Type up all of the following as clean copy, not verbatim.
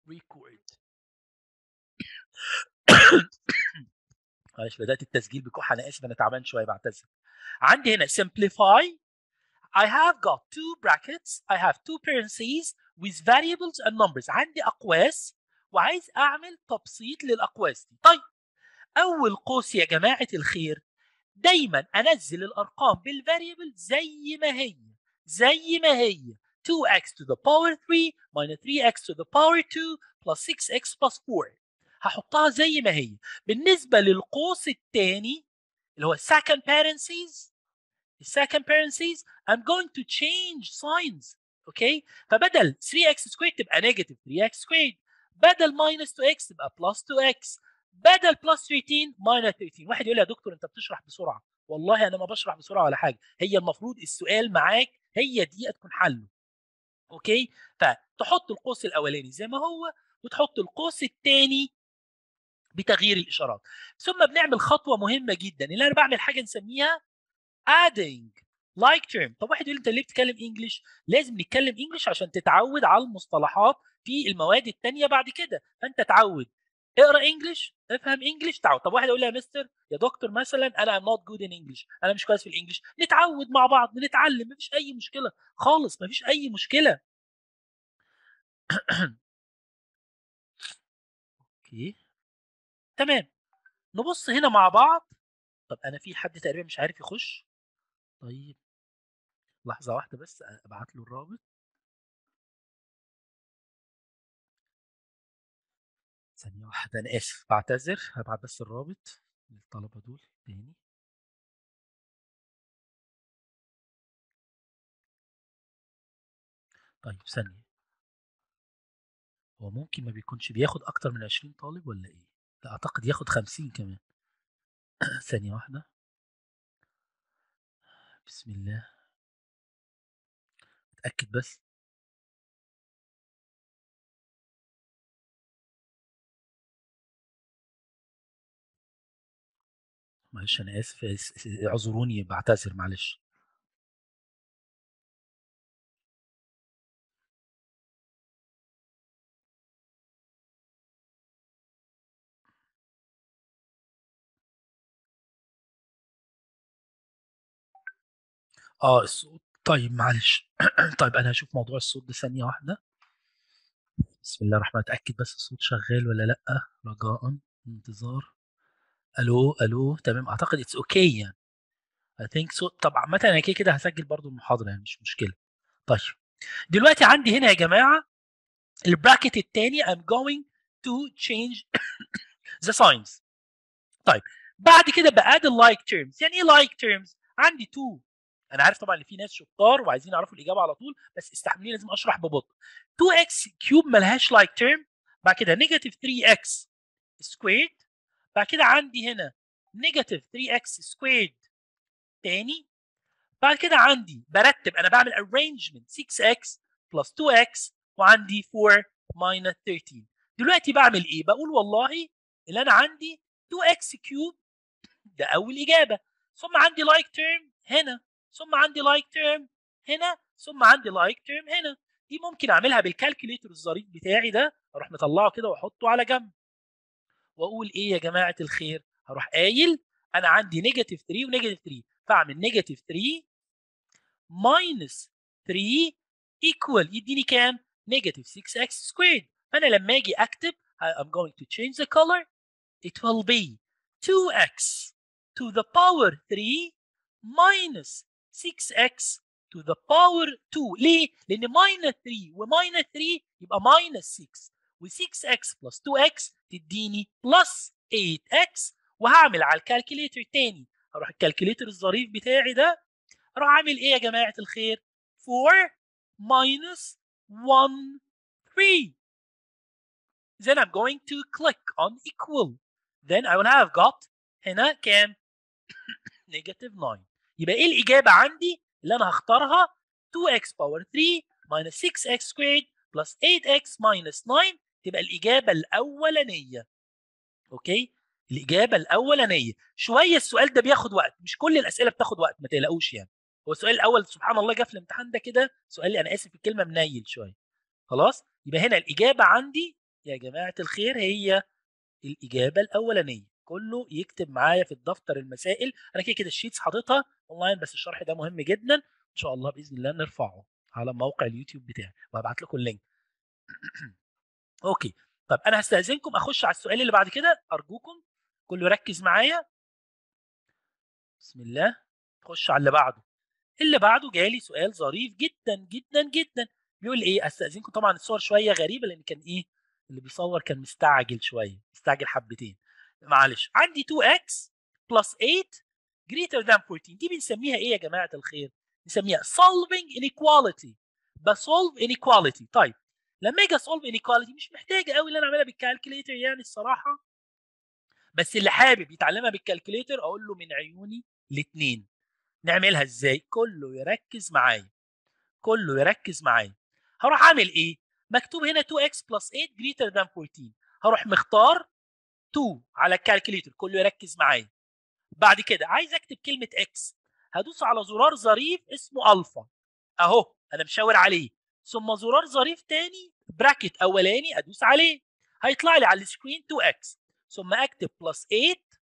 record. معلش بدات التسجيل بكحه، انا اسف انا تعبان شويه بعتذر. عندي هنا simplify. I have got two brackets. I have two parentheses with variables and numbers. عندي اقواس وعايز اعمل تبسيط للاقواس دي. طيب اول قوس يا جماعه الخير دايما انزل الارقام بالفاريبل زي ما هي، زي ما هي 2x to the power 3 minus 3x to the power 2 plus 6x plus 4. هحطها زي ما هي. بالنسبه للقوس الثاني اللي هو second parentheses، السكند parentheses I'm going to change signs. اوكي، فبدل 3x squared تبقى negative 3x squared، بدل minus 2x تبقى plus 2x، بدل plus 13 minus 13. واحد يقول لي يا دكتور انت بتشرح بسرعه. والله انا ما بشرح بسرعه ولا حاجه، هي المفروض السؤال معاك هي دي تكون حله. اوكي، فتحط القوس الاولاني زي ما هو وتحط القوس الثاني بتغيير الاشارات. ثم بنعمل خطوه مهمه جدا اللي انا بعمل حاجه نسميها adding like term. طب واحد يقول انت ليه بتتكلم انجلش؟ لازم نتكلم انجلش عشان تتعود على المصطلحات في المواد الثانيه بعد كده، فانت تعود اقرا انجلش، افهم انجلش، تعود. طب واحد يقول لي يا مستر يا دكتور مثلا انا ام نوت جود ان انجلش، انا مش كويس في الانجليش. نتعود مع بعض نتعلم، مفيش اي مشكله خالص، مفيش اي مشكله. اوكي تمام، نبص هنا مع بعض. طب انا في حد تقريبا مش عارف يخش. طيب لحظه واحده بس ابعت له الرابط. ثانية واحدة أنا آسف بعتذر، هبعت بس الرابط للطلبة دول تاني. طيب ثانية، هو ممكن ما بيكونش بياخد أكتر من 20 طالب ولا إيه؟ لا أعتقد ياخد 50 كمان. ثانية واحدة، بسم الله اتأكد بس. معلش أنا آسف اعذروني بعتذر معلش. الصوت طيب معلش. طيب أنا هشوف موضوع الصوت ده ثانية واحدة. بسم الله الرحمن الرحيم، أتأكد بس الصوت شغال ولا لأ، رجاء انتظار. ألو ألو تمام، أعتقد اتس أوكي يعني. I think so. طب عامة أنا كده كده هسجل برضو المحاضرة يعني مش مشكلة. طيب دلوقتي عندي هنا يا جماعة البراكت الثاني I'm going to change the signs. طيب بعد كده بقاد اللايك terms. يعني ايه لايك terms؟ عندي 2. انا عارف طبعا ان في ناس شطار وعايزين يعرفوا الاجابه على طول، بس استحملوني لازم اشرح ببطء. 2x كيوب ملهاش لايك term، بعد كده نيجاتيف 3x سكويرد، بعد كده عندي هنا نيجاتيف 3x سكويرد تاني، بعد كده عندي برتب انا بعمل arrangement 6x plus 2x وعندي 4 minus 13. دلوقتي بعمل ايه؟ بقول والله اللي انا عندي 2x كيوب ده اول اجابه، ثم عندي like term هنا، ثم عندي like term هنا، ثم عندي like term هنا. دي ممكن اعملها بالكالكوليتر الظريف بتاعي ده، اروح مطلعه كده واحطه على جنب واقول ايه يا جماعه الخير؟ هروح قايل انا عندي نيجاتيف 3 ونيجاتيف 3، فاعمل نيجاتيف 3 minus 3 equal يديني كام؟ negative 6x squared. فأنا لما أجي أكتب I'm going to change the color. It will be 2x to the power 3 minus 6x to the power 2. ليه؟ لأن minus 3 و minus 3 يبقى minus 6 و 6x plus 2x تديني plus 8x. وهعمل على الكالكوليتر تاني، هروح الكالكوليتر الظريف بتاعي ده راح عامل ايه يا جماعه الخير؟ 4 minus 1 3. Then I'm going to click on equal. Then I will have got هنا كام؟ negative 9. يبقى ايه الاجابه عندي اللي انا هختارها؟ 2x power 3 minus 6x squared plus 8x minus 9. تبقى الاجابه الاولانيه. اوكي، الاجابه الاولانيه. شويه السؤال ده بياخد وقت، مش كل الاسئله بتاخد وقت ما تقلقوش يعني. هو السؤال الاول سبحان الله جه في الامتحان ده كده سؤال، انا اسف الكلمه منيل شويه. خلاص، يبقى هنا الاجابه عندي يا جماعة الخير هي الإجابة الأولانية. كله يكتب معايا في الدفتر المسائل، أنا كده الشيتس حاططها أونلاين، بس الشرح ده مهم جدا، إن شاء الله بإذن الله نرفعه على موقع اليوتيوب بتاعي وهبعت لكم اللينك. أوكي، طب أنا هستأذنكم أخش على السؤال اللي بعد كده، أرجوكم كله يركز معايا. بسم الله، خش على اللي بعده. اللي بعده جالي سؤال ظريف جدا جدا جدا، بيقول ايه؟ استاذنكم طبعا الصور شويه غريبه لان كان ايه اللي بيصور كان مستعجل شويه، مستعجل حبتين، معلش. عندي 2x plus 8 greater than 14، دي بنسميها ايه يا جماعه الخير؟ بنسميها solving inequality، بسولف inequality. طيب لما اجي اسولف inequality مش محتاجه قوي ان انا اعملها بالكالكوليتر يعني الصراحه، بس اللي حابب يتعلمها بالكالكوليتر اقول له من عيوني الاثنين. نعملها ازاي؟ كله يركز معايا، كله يركز معايا. هروح اعمل ايه؟ مكتوب هنا 2x plus 8 greater than 14، هروح مختار 2 على الكالكوليتر، كله يركز معايا. بعد كده عايز اكتب كلمه x، هدوس على زرار ظريف اسمه الفا اهو، انا مشاور عليه، ثم زرار ظريف تاني براكت اولاني ادوس عليه، هيطلع لي على السكرين 2x، ثم اكتب بلس 8،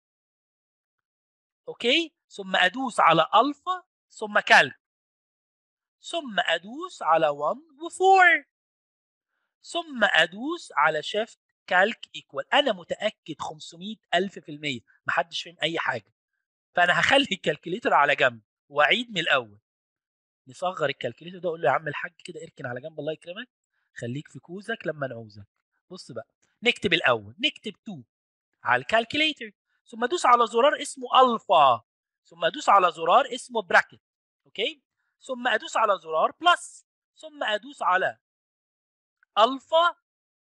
اوكي، ثم ادوس على الفا، ثم كالك، ثم ادوس على 1 و4، ثم ادوس على شيفت كالك ايكوال. انا متاكد 500,000% محدش فهم اي حاجه، فانا هخلي الكالكوليتر على جنب واعيد من الاول. نصغر الكالكوليتر ده، اقول له يا عم الحاج كده اركن على جنب الله يكرمك، خليك في كوزك لما نعوزك. بص بقى، نكتب الاول، نكتب 2 على الكالكوليتر، ثم ادوس على زرار اسمه الفا، ثم ادوس على زرار اسمه براكت، اوكي، ثم ادوس على زرار بلس، ثم ادوس على الفا،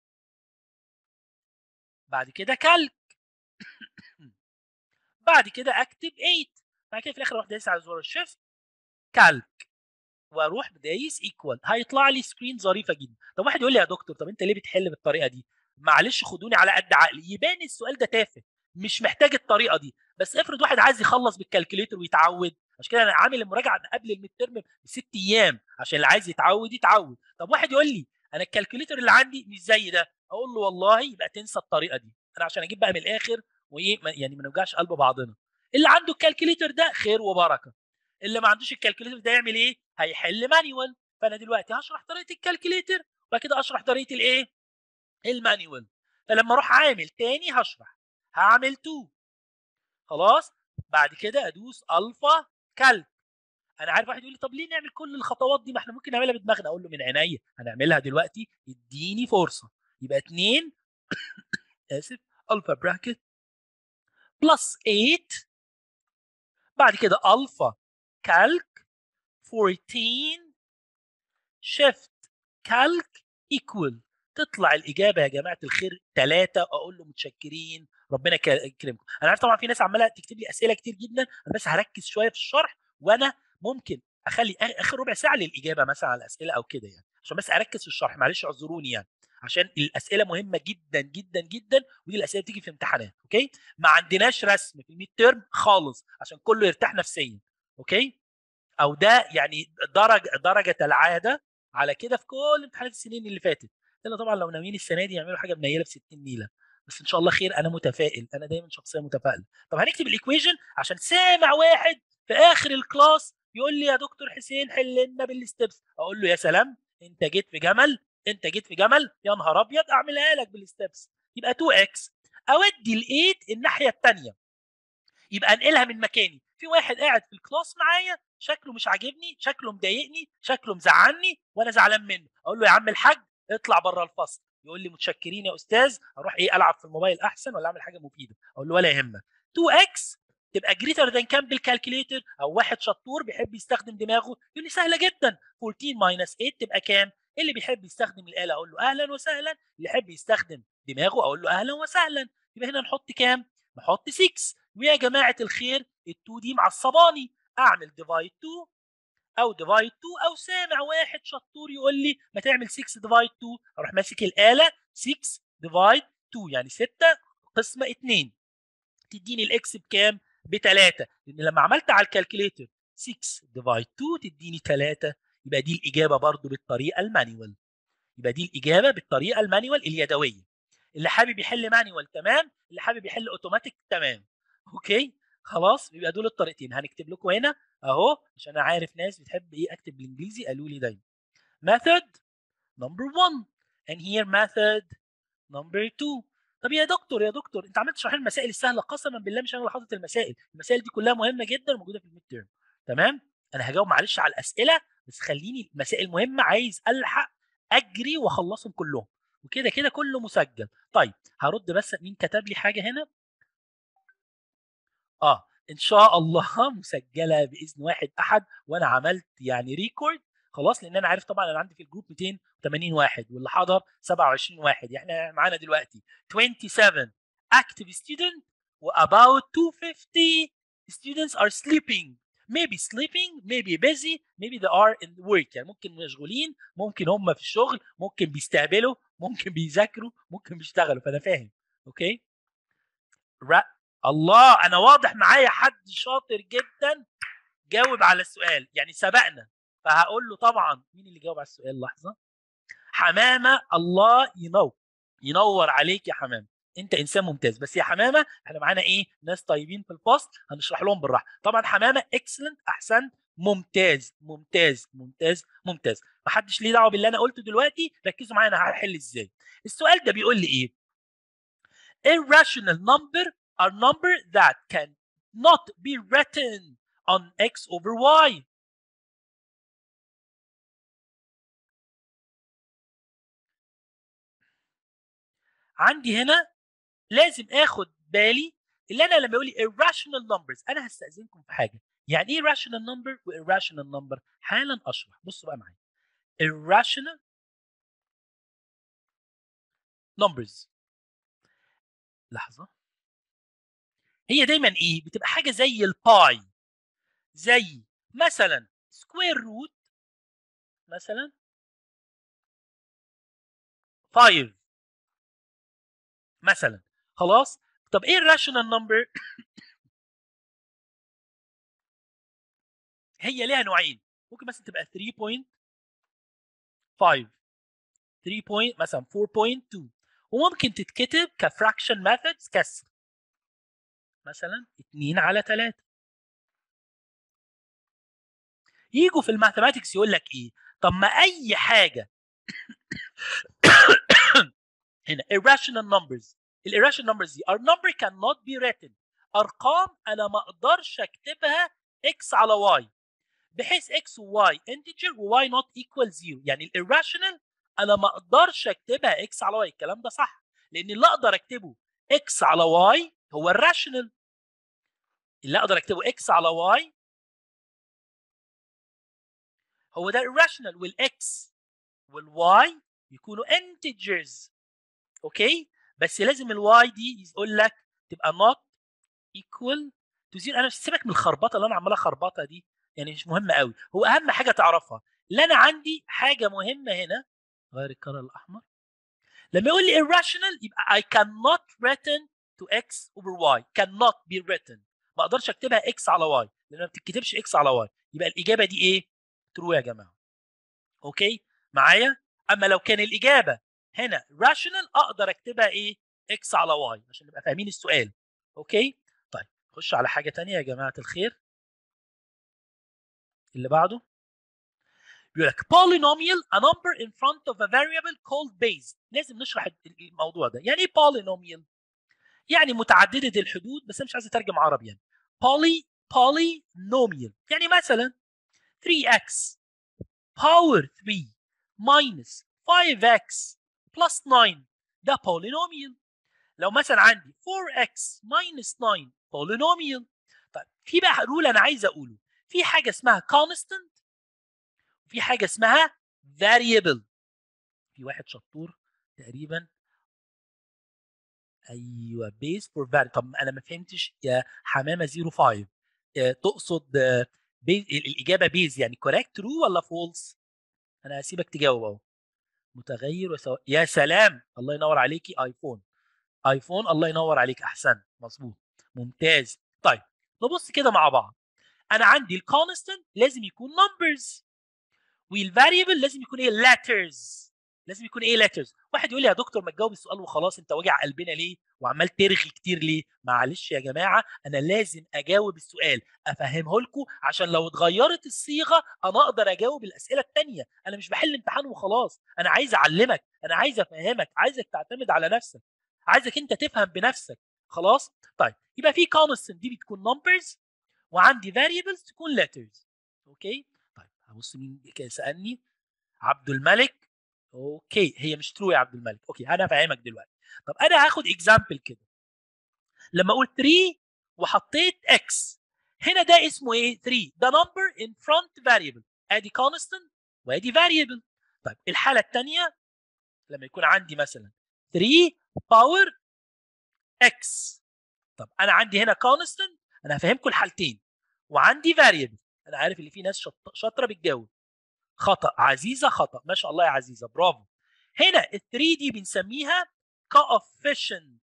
بعد كده كالك، بعد كده اكتب 8، بعد كده في الاخر اروح دايس على زرار الشيفت كالك واروح دايس ايكوال، هيطلع لي سكرين ظريفه جدا. طب واحد يقول لي يا دكتور طب انت ليه بتحل بالطريقه دي؟ معلش خدوني على قد عقلي، يبان السؤال ده تافه مش محتاج الطريقه دي، بس افرض واحد عايز يخلص بالكالكوليتر ويتعود، عشان كده انا عامل المراجعه من قبل الميد ترم ب6 ايام عشان اللي عايز يتعود يتعود. طب واحد يقول لي انا الكالكوليتر اللي عندي مش زي ده، اقول له والله يبقى تنسى الطريقه دي، انا عشان اجيب بقى من الاخر وايه يعني ما نوجعش قلب بعضنا. اللي عنده الكالكوليتر ده خير وبركه، اللي ما عندوش الكالكوليتر ده يعمل ايه؟ هيحل مانيوال. فانا دلوقتي هشرح طريقه الكالكوليتر وبعد كده اشرح طريقه الايه؟ المانيوال. فلما اروح عامل تاني هشرح، هعمل 2 خلاص، بعد كده ادوس الفا كالك. انا عارف واحد يقول لي طب ليه نعمل كل الخطوات دي؟ ما احنا ممكن نعملها بدماغنا، اقول له من عينيا هنعملها دلوقتي، اديني فرصه. يبقى 2 اسف الفا براكت بلس 8، بعد كده الفا كالك 14 شيفت كالك ايكوال، تطلع الاجابه يا جماعه الخير 3. اقول له متشكرين ربنا يكرمكم. انا عارف طبعا في ناس عماله تكتب لي اسئله كتير جدا، انا بس هركز شويه في الشرح، وانا ممكن اخلي اخر ربع ساعه للاجابه مثلا على الاسئله او كده يعني، عشان بس اركز في الشرح، معلش اعذروني يعني، عشان الاسئله مهمه جدا جدا جدا، ودي الاسئله بتيجي في امتحانات. اوكي، ما عندناش رسم في الميد تيرم خالص عشان كله يرتاح نفسيا. اوكي، او ده يعني درجه العاده على كده في كل امتحانات السنين اللي فاتت، الا طبعا لو ناويين السنه دي يعملوا حاجه منيله ب 60 نيله، بس ان شاء الله خير، انا متفائل، انا دايما شخصيه متفائله. طب هنكتب الايكويشن عشان سامع واحد في اخر الكلاس يقول لي يا دكتور حسين حل لنا بالستبس، اقول له يا سلام انت جيت في جمل، انت جيت في جمل، يا نهار ابيض اعملها لك بالستبس. يبقى 2x، اودي ال8 الناحيه الثانيه، يبقى انقلها من مكاني. في واحد قاعد في الكلاس معايا شكله مش عاجبني، شكله مضايقني، شكله مزعلني وانا زعلان منه، اقول له يا عم الحاج اطلع بره الفصل، يقول لي متشكرين يا استاذ، اروح ايه العب في الموبايل احسن ولا اعمل حاجه مفيده، اقول له ولا يهمك. 2x تبقى جريتر ذان كام بالكالكوليتر؟ او واحد شطور بيحب يستخدم دماغه يقول لي سهله جدا، 14 ماينس 8 تبقى كام؟ اللي بيحب يستخدم الاله اقول له اهلا وسهلا، اللي يحب يستخدم دماغه اقول له اهلا وسهلا. يبقى هنا نحط كام؟ نحط 6. ويا جماعه الخير ال2 دي معصباني، اعمل ديفايد 2 او ديفايد 2، او سامع واحد شطور يقول لي ما تعمل 6 ديفايد 2، اروح ماسك الاله 6 ديفايد 2 يعني 6 قسمه 2 تديني الاكس بكام؟ ب3، لان لما عملت على الكالكوليتر 6 ديفايد 2 تديني 3، يبقى دي الاجابه برضو بالطريقه المانيوال، يبقى دي الاجابه بالطريقه المانيوال اليدويه. اللي حابب يحل مانيوال تمام، اللي حابب يحل اوتوماتيك تمام. اوكي خلاص، يبقى دول الطريقتين. هنكتب لكم هنا اهو عشان انا عارف ناس بتحب ايه اكتب بالانجليزي، قالوا لي دايما method number 1 and here method number 2. طب يا دكتور انت عملت تشرح المسائل السهله، قسما بالله مش انا اللي حاطط المسائل دي كلها مهمه جدا وموجوده في الميد تيرم. تمام، انا هجاوب معلش على الاسئله بس خليني المسائل مهمه، عايز الحق اجري واخلصهم كلهم، وكده كده كله مسجل. طيب هرد بس مين كتب لي حاجه هنا. ان شاء الله مسجله باذن واحد احد، وانا عملت يعني ريكورد خلاص، لان انا عارف طبعا انا عندي في الجروب 280 واحد واللي حضر 27 واحد، يعني احنا معانا دلوقتي 27 active student و about 250 students are sleeping. maybe sleeping, maybe busy, maybe they are in work، يعني ممكن مشغولين، ممكن هم في الشغل، ممكن بيستقبلوا، ممكن بيذاكروا، ممكن بيشتغلوا، فانا فاهم. اوكي الله، انا واضح معايا حد شاطر جدا جاوب على السؤال، يعني سبقنا، فهقول له طبعا مين اللي جاوب على السؤال. لحظه، حمامه، الله ينور عليك يا حمامه، انت انسان ممتاز. بس يا حمامه احنا معانا ايه ناس طيبين في الفصل هنشرح لهم بالراحه. طبعا حمامه اكسلنت، احسنت، ممتاز ممتاز ممتاز ممتاز. محدش ليه دعوه باللي انا قلته دلوقتي، ركزوا معايا انا هحل ازاي. السؤال ده بيقول لي ايه؟ irrational number are number that can not be written on x over y. عندي هنا لازم اخد بالي اللي انا لما يقول لي irrational numbers، انا هستأذنكم في حاجه. يعني ايه rational number و irrational number؟ حالا اشرح. بصوا بقى معايا. irrational numbers، لحظه، هي دايما ايه؟ بتبقى حاجه زي الباي، زي مثلا سكوير روت مثلا 5 مثلا. خلاص، طب ايه الراشونال نمبر؟ هي ليها نوعين، ممكن مثلا تبقى 3.5، 3 بوينت مثلا 4.2، وممكن تتكتب كفراكشن ميثودز كسر مثلا 2 على 3. يجوا في الماثيماتكس يقول لك ايه؟ طب ما اي حاجه هنا irrational numbers، irrational numbers دي are number cannot be written، ارقام انا ما اقدرش اكتبها x على y بحيث x و y integer و y not equal 0. يعني irrational انا ما اقدرش اكتبها x على y، الكلام ده صح، لان اللي اقدر اكتبه x على y هو الراشونال، اللي اقدر اكتبه x على y هو ده الراشونال، والاكس والواي يكونوا integers. اوكي، بس لازم الواي دي يقول لك تبقى not equal to 0. انا مش سيبك من الخربطه اللي انا عمال اخربطها دي، يعني مش مهمه قوي، هو اهم حاجه تعرفها. اللي انا عندي حاجه مهمه هنا، غير الكلر الاحمر، لما يقول لي irrational يبقى I cannot written to x over y، cannot be written، ما اقدرش اكتبها x على y لان ما بتتكتبش x على y، يبقى الاجابه دي ايه؟ true يا جماعه. اوكي معايا؟ اما لو كان الاجابه هنا rational اقدر اكتبها ايه؟ x على y عشان نبقى فاهمين السؤال. اوكي طيب خش على حاجه ثانيه يا جماعه الخير. اللي بعده بيقول لك polynomial a number in front of a variable called base. لازم نشرح الموضوع ده. يعني ايه polynomial؟ يعني متعدده الحدود، بس انا مش عايز اترجم عربي. يعني polynomial يعني مثلا 3x power 3 minus 5x plus 9 ده polynomial. لو مثلا عندي 4x minus 9 polynomial. طيب في بقى رول انا عايز اقوله، في حاجه اسمها constant وفي حاجه اسمها variable. في واحد شطور تقريبا، ايوه بيز فور فاري. طب انا ما فهمتش يا حمامه 05، تقصد بيز الاجابه بيز يعني كوريكت ترو ولا فولس؟ انا هسيبك تجاوب اهو. متغير يا سلام، الله ينور عليكي، ايفون، ايفون، الله ينور عليك، احسن مظبوط ممتاز. طيب نبص كده مع بعض. انا عندي الكونستنت لازم يكون نمبرز، والفاريبل لازم يكون ايه؟ letters. لازم يكون ايه letters. واحد يقول لي يا دكتور ما تجاوب السؤال وخلاص، انت واجع قلبنا ليه وعمال ترغي كتير ليه؟ معلش يا جماعه، انا لازم اجاوب السؤال، افهمه لكم عشان لو اتغيرت الصيغه انا اقدر اجاوب الاسئله الثانيه. انا مش بحل امتحان وخلاص، انا عايز اعلمك، انا عايز افهمك، عايزك تعتمد على نفسك، عايزك انت تفهم بنفسك. خلاص؟ طيب يبقى في constant دي بتكون numbers، وعندي variables تكون letters. اوكي؟ طيب هبص مين سالني. عبد الملك. اوكي، هي مش ترو يا عبد الملك. اوكي انا فاهمك دلوقتي. طب انا هاخد اكزامبل كده. لما اقول 3 وحطيت x، هنا ده اسمه ايه؟ 3 ده number in front variable، ادي constant وادي variable. طيب الحاله الثانيه لما يكون عندي مثلا 3 باور x. طب انا عندي هنا constant، انا هفهمكم الحالتين، وعندي variable. انا عارف اللي في ناس شاطره بتجاوب. خطا عزيزه، خطا، ما شاء الله يا عزيزه، برافو. هنا ال 3 دي بنسميها coefficient،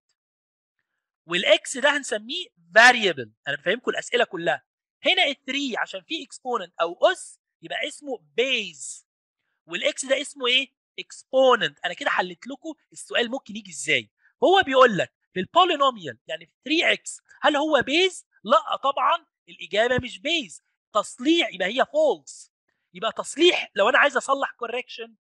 والاكس ده هنسميه variable. انا بفهمكم الاسئله كلها. هنا ال 3 عشان فيه exponent او اس يبقى اسمه base، والاكس ده اسمه ايه؟ exponent. انا كده حليت لكم السؤال ممكن يجي ازاي. هو بيقول لك في البولينوميال يعني في 3 اكس هل هو بيز؟ لا طبعا، الاجابه مش بيز، تصليح، يبقى هي فولس. يبقى تصليح لو انا عايز اصلح كوركشن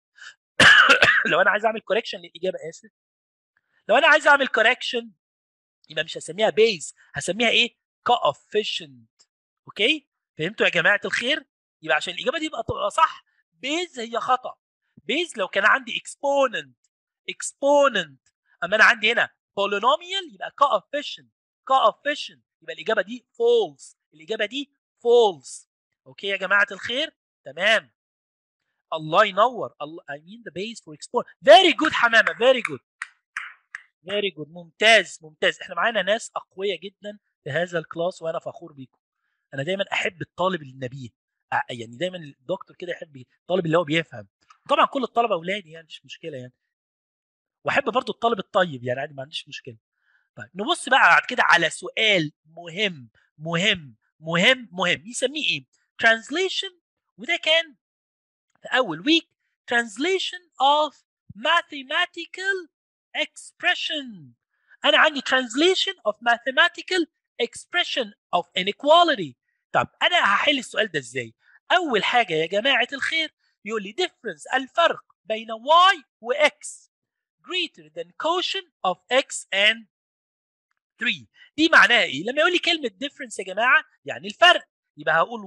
لو انا عايز اعمل كوركشن للاجابه، اسف، لو انا عايز اعمل كوركشن يبقى مش هسميها بيز، هسميها ايه؟ كوفيشنت. اوكي؟ فهمتوا يا جماعه الخير؟ يبقى عشان الاجابه دي تبقى صح، بيز هي خطا. بيز لو كان عندي اكسبوننت، اكسبوننت، اما انا عندي هنا بولينوميال يبقى كوفيشنت، كوفيشنت، يبقى الاجابه دي فولس، الاجابه دي فولس. اوكي يا جماعه الخير؟ تمام. الله ينور. الله I mean the base for explore. Very good حمامه، very good. very good، ممتاز ممتاز. احنا معانا ناس اقوياء جدا في هذا الكلاس وانا فخور بيكم. انا دايما احب الطالب النبيه، يعني دايما الدكتور كده يحب الطالب اللي هو بيفهم. طبعا كل الطلبه اولادي يعني مش مشكله يعني، واحب برضو الطالب الطيب يعني عادي، ما عنديش مشكله. طيب نبص بقى بعد كده على سؤال مهم مهم مهم مهم، يسميه ايه؟ translation. وده كان في اول ويك، translation of mathematical expression. انا عندي translation of mathematical expression of inequality. طب انا هحل السؤال ده ازاي؟ اول حاجه يا جماعه الخير يقول لي difference، الفرق بين y و x greater than quotient of x and 3. دي معناها ايه؟ لما يقول لي كلمه difference يا جماعه يعني الفرق، يبقى هقول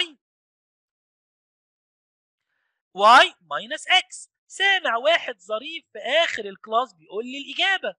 y minus x. سامع واحد ظريف في اخر الكلاس بيقول لي الاجابه.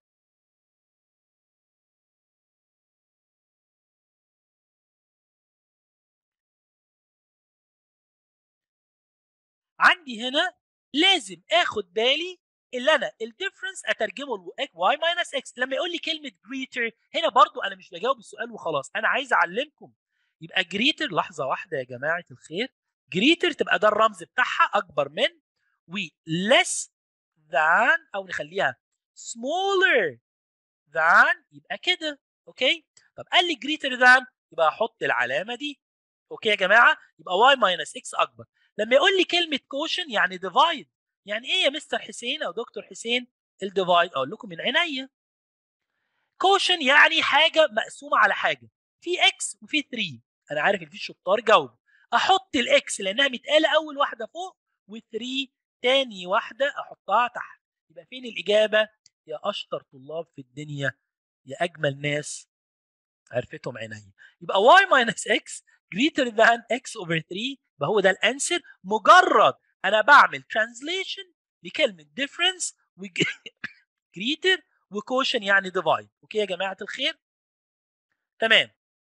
عندي هنا لازم اخد بالي اللي انا الديفرنس اترجمه ل y minus x. لما يقول لي كلمه greater هنا برضو انا مش بجاوب السؤال وخلاص، انا عايز اعلمكم. يبقى greater، لحظه واحده يا جماعه الخير، greater تبقى ده الرمز بتاعها اكبر من، و less than او نخليها smaller than يبقى كده. اوكي؟ طب قال لي greater than يبقى احط العلامه دي. اوكي يا جماعه؟ يبقى y minus x اكبر. لما يقول لي كلمه كوشن يعني ديفايد، يعني ايه يا مستر حسين او دكتور حسين الديفايد؟ اقول لكم من عينيا. كوشن يعني حاجه مقسومه على حاجه، في x وفي 3. انا عارف ان في شطار جاوب. احط الاكس لانها متقاله اول واحده فوق، و3 تاني واحده احطها تحت. يبقى فين الاجابه يا اشطر طلاب في الدنيا، يا اجمل ناس عرفتهم عينيا؟ يبقى y minus x greater than x over 3، يبقى هو ده الانسر. مجرد انا بعمل translation لكلمه difference و greater وكوشن يعني divide. اوكي يا جماعه الخير؟ تمام.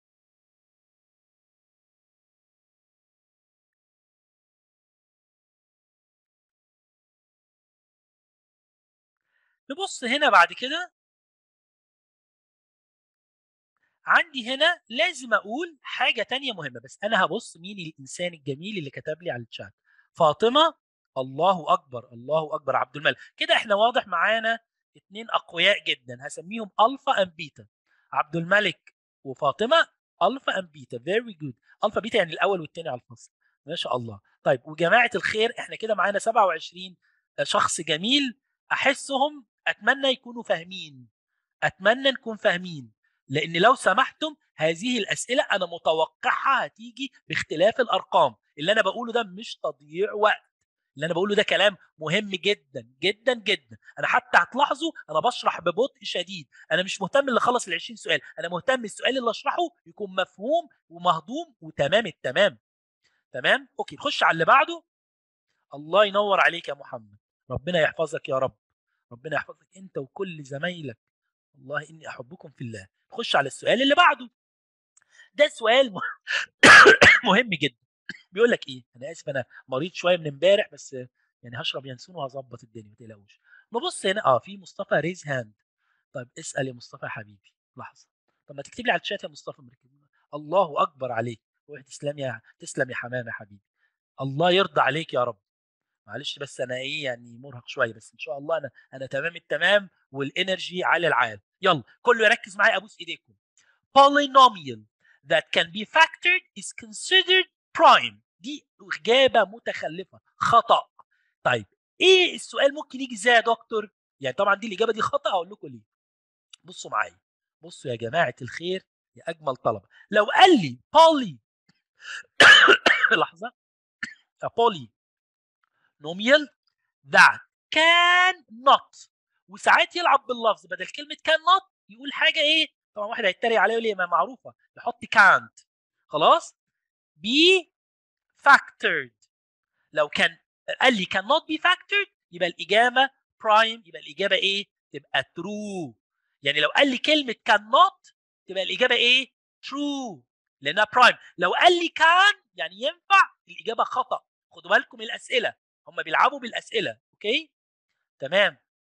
نبص هنا بعد كده، عندي هنا لازم اقول حاجه تانية مهمه، بس انا هبص مين الانسان الجميل اللي كتب لي على الشات. فاطمه. الله اكبر الله اكبر. عبد الملك. كده احنا واضح معانا اتنين اقوياء جدا، هسميهم الفا ام بيتا. عبد الملك وفاطمه، الفا ام بيتا، فيري جود. الفا بيتا يعني الاول والثاني على الفصل، ما شاء الله. طيب وجماعه الخير احنا كده معانا 27 شخص جميل احسهم اتمنى يكونوا فاهمين، اتمنى نكون فاهمين، لان لو سمحتم هذه الاسئله انا متوقعها هتيجي باختلاف الارقام. اللي انا بقوله ده مش تضييع وقت، اللي انا بقوله ده كلام مهم جدا جدا جدا. انا حتى هتلاحظوا انا بشرح ببطء شديد، انا مش مهتم اللي خلص ال 20 سؤال، انا مهتم السؤال اللي اشرحه يكون مفهوم ومهضوم وتمام التمام. تمام، اوكي، نخش على اللي بعده. الله ينور عليك يا محمد، ربنا يحفظك يا رب، ربنا يحفظك انت وكل زمايلك، والله اني احبكم في الله. نخش على السؤال اللي بعده. ده سؤال مهم جدا. بيقول لك ايه، انا اسف انا مريض شويه من امبارح، بس يعني هشرب ينسون وهظبط الدنيا ما تقلقوش. نبص هنا، في مصطفى ريز هاند. طيب اسال يا مصطفى يا حبيبي، لحظه. طب ما تكتب لي على الشات يا مصطفى مركز. الله اكبر عليك، تسلم يا تسلم يا حمام يا حبيبي، الله يرضى عليك يا رب. معلش بس انا ايه يعني مرهق شويه، بس ان شاء الله انا تمام التمام والانرجي على العال. يلا كله يركز معايا، ابوس ايديكم. polynomial that can be factored is considered prime. دي اجابه متخلفه، خطا. طيب ايه السؤال ممكن يجي ازاي يا دكتور؟ يعني طبعا دي الاجابه دي خطا، هقول لكم ليه. بصوا معايا، بصوا يا جماعه الخير يا اجمل طلبه. لو قال لي poly لحظه، polynomial that can not، وساعات يلعب باللفظ بدل كلمه can not يقول حاجه ايه، طبعا واحد هيتريق عليا يقول لي ما معروفه، يحط can't. خلاص، be factored. لو كان قال لي cannot be factored يبقى الاجابه prime، يبقى الاجابه ايه؟ تبقى true. يعني لو قال لي كلمه cannot تبقى الاجابه ايه؟ true، لانها prime. لو قال لي can يعني ينفع، الاجابه خطا. خدوا بالكم من الاسئله، هم بيلعبوا بالاسئله. اوكي تمام.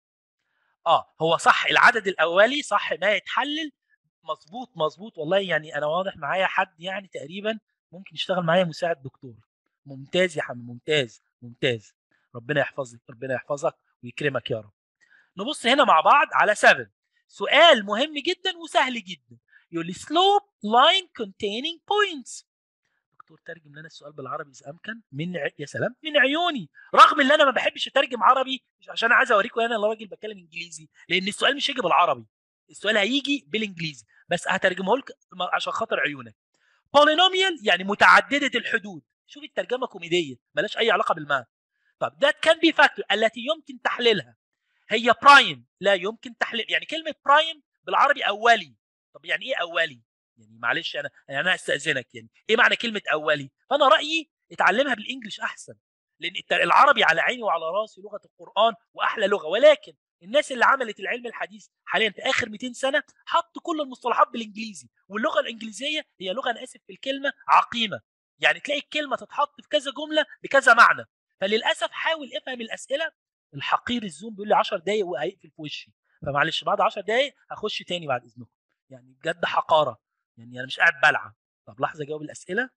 هو صح، العدد الاولي صح ما يتحلل، مظبوط مظبوط والله. يعني انا واضح معايا حد يعني تقريبا ممكن يشتغل معايا مساعد دكتور. ممتاز يا حمد، ممتاز ممتاز، ربنا يحفظك، ربنا يحفظك ويكرمك يا رب. نبص هنا مع بعض على 7، سؤال مهم جدا وسهل جدا. يقول لي slope line containing points. دكتور ترجم لنا السؤال بالعربي اذا امكن. يا سلام، من عيوني. رغم ان انا ما بحبش اترجم عربي، مش عشان عايز اوريكم انا اللي راجل بتكلم انجليزي، لان السؤال مش هيجي بالعربي، السؤال هيجي بالانجليزي، بس هترجمه لك عشان خاطر عيونك. بولينوميال يعني متعدده الحدود. شوف الترجمه كوميديه مالهاش اي علاقه بالمعنى. طب ده كان بي فاكتور التي يمكن تحليلها. هي برايم لا يمكن تحليل، يعني كلمه برايم بالعربي اولي. طب يعني ايه اولي؟ يعني معلش انا هستاذنك، يعني ايه معنى كلمه اولي؟ فانا رايي اتعلمها بالانجلش احسن، لان العربي على عيني وعلى راسي لغه القران واحلى لغه، ولكن الناس اللي عملت العلم الحديث حاليا في اخر 200 سنه حطوا كل المصطلحات بالانجليزي، واللغه الانجليزيه هي لغه، انا اسف في الكلمه، عقيمه. يعني تلاقي الكلمه تتحط في كذا جمله بكذا معنى. فللاسف حاول افهم الاسئله. الحقير الزوم بيقول لي 10 دقايق وهيقفل في وشي، فمعلش بعد 10 دقايق هخش تاني بعد اذنكم. يعني بجد حقاره، يعني انا مش قاعد بلعب. طب لحظه اجاوب الاسئله.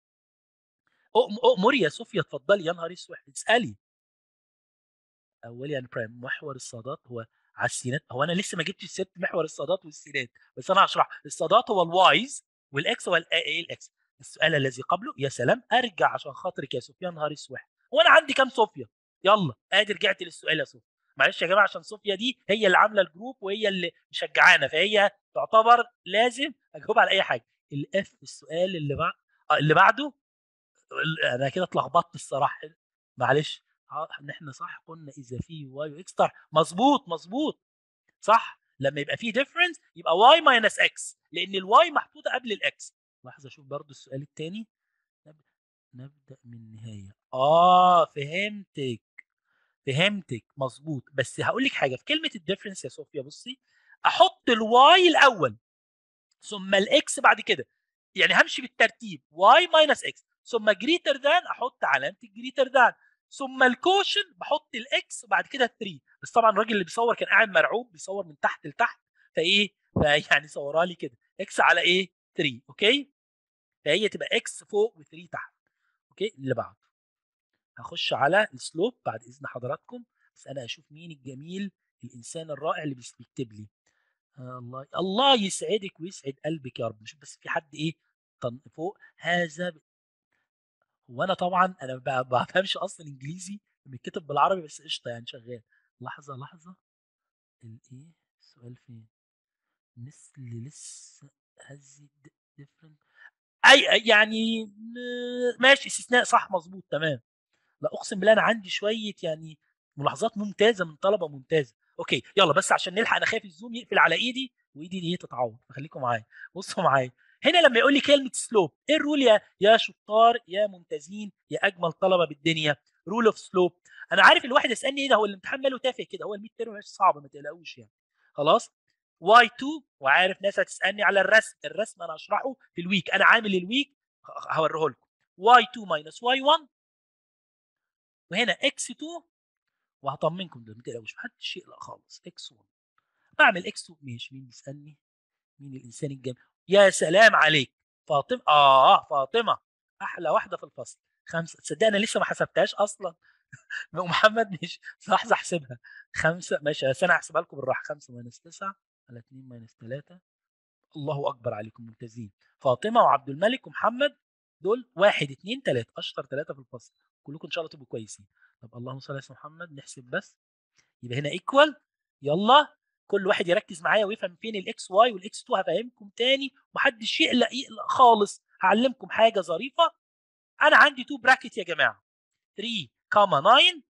اؤمري يا صوفيا، اتفضلي. يا نهار اسود، اسالي. اولي يعني برايم، محور الصادات هو على السينات. هو انا لسه ما جبتش سيره محور الصادات والسينات، بس انا هشرح. الصادات هو الوايز، والاكس هو ايه الاكس. السؤال الذي قبله، يا سلام، ارجع عشان خاطرك يا صوفيا. نهار اسود، هو انا عندي كام صوفيا؟ يلا ادي رجعت للسؤال يا صوفيا. معلش يا جماعه عشان صوفيا دي هي اللي عامله الجروب وهي اللي مشجعانا، فهي تعتبر لازم اجاوب على اي حاجه. الاف السؤال اللي بعد، اللي بعده. انا كده اتلخبطت الصراحه، معلش. ان احنا صح قلنا اذا في واي واكس، صح مظبوط مظبوط صح. لما يبقى في ديفرنس يبقى واي ماينس اكس، لان الواي محطوطه قبل الاكس. لحظه اشوف برضو السؤال الثاني. نبدا من النهايه. فهمتك، فهمتك مظبوط. بس هقول لك حاجه في كلمه الديفرنس يا صوفيا، بصي، احط الواي الاول ثم الاكس بعد كده، يعني همشي بالترتيب واي ماينس اكس ثم جريتر ذان، احط علامه الجريتر ذان، ثم الكوشن بحط الاكس وبعد كده 3. بس طبعا الراجل اللي بيصور كان قاعد مرعوب، بيصور من تحت لتحت، فايه فيعني صورها لي كده اكس على ايه 3. اوكي، فهي تبقى اكس فوق و3 تحت. اوكي اللي بعده. هخش على السلوب بعد اذن حضراتكم، بس انا اشوف مين الجميل الانسان الرائع اللي بيكتب لي. الله يسعدك ويسعد قلبك يا رب. نشوف بس في حد ايه فوق هذا. هو انا طبعا انا ما بفهمش اصلا انجليزي، بيتكتب بالعربي بس قشطه يعني شغال. لحظه لحظه، الايه السؤال فين؟ لسه هز ديفرنت، اي يعني ماشي، استثناء صح مظبوط تمام. لا اقسم بالله انا عندي شويه يعني ملاحظات ممتازه من طلبه ممتازه. اوكي يلا بس عشان نلحق، انا خايف الزوم يقفل على ايدي وايدي دي تتعور، فخليكم معايا. بصوا معايا هنا لما يقول لي كلمه سلوب، ايه الرول يا شطار يا ممتازين يا اجمل طلبه بالدنيا؟ رول اوف سلوب. انا عارف الواحد يسالني ايه ده، هو الامتحان ماله تافه كده، هو الميد تيرم مش صعب ما تقلقوش يعني. خلاص واي 2، وعارف ناس هتسالني على الرسم انا هشرحه في الويك، انا عامل الويك هوريه لكم. واي 2 ماينس واي 1، وهنا اكس 2، وهطمنكم ده ما تقلقوش محدش يقلق خالص، اكس 1. بعمل اكس 2 ماشي. مين بيسالني؟ مين الانسان الجميل؟ يا سلام عليك فاطمه، فاطمه احلى واحده في الفصل. 5، تصدق انا لسه ما حسبتهاش اصلا. ومحمد مش لحظه احسبها. 5 ماشي، بس انا هحسبها لكم بالراحه. 5 ماينس 9 على 2 ماينس 3. الله اكبر عليكم ممتازين. فاطمه وعبد الملك ومحمد دول 1 2 3 اشطر 3 في الفصل. كلكم ان شاء الله تبقوا كويسين. طب اللهم صل على محمد، نحسب بس. يبقى هنا ايكوال. يلا كل واحد يركز معايا ويفهم فين الاكس واي والاكس 2. هفهمكم تاني ومحدش يقلق خالص. هعلمكم حاجه ظريفه. انا عندي 2 براكت يا جماعه، 3 كاما 9،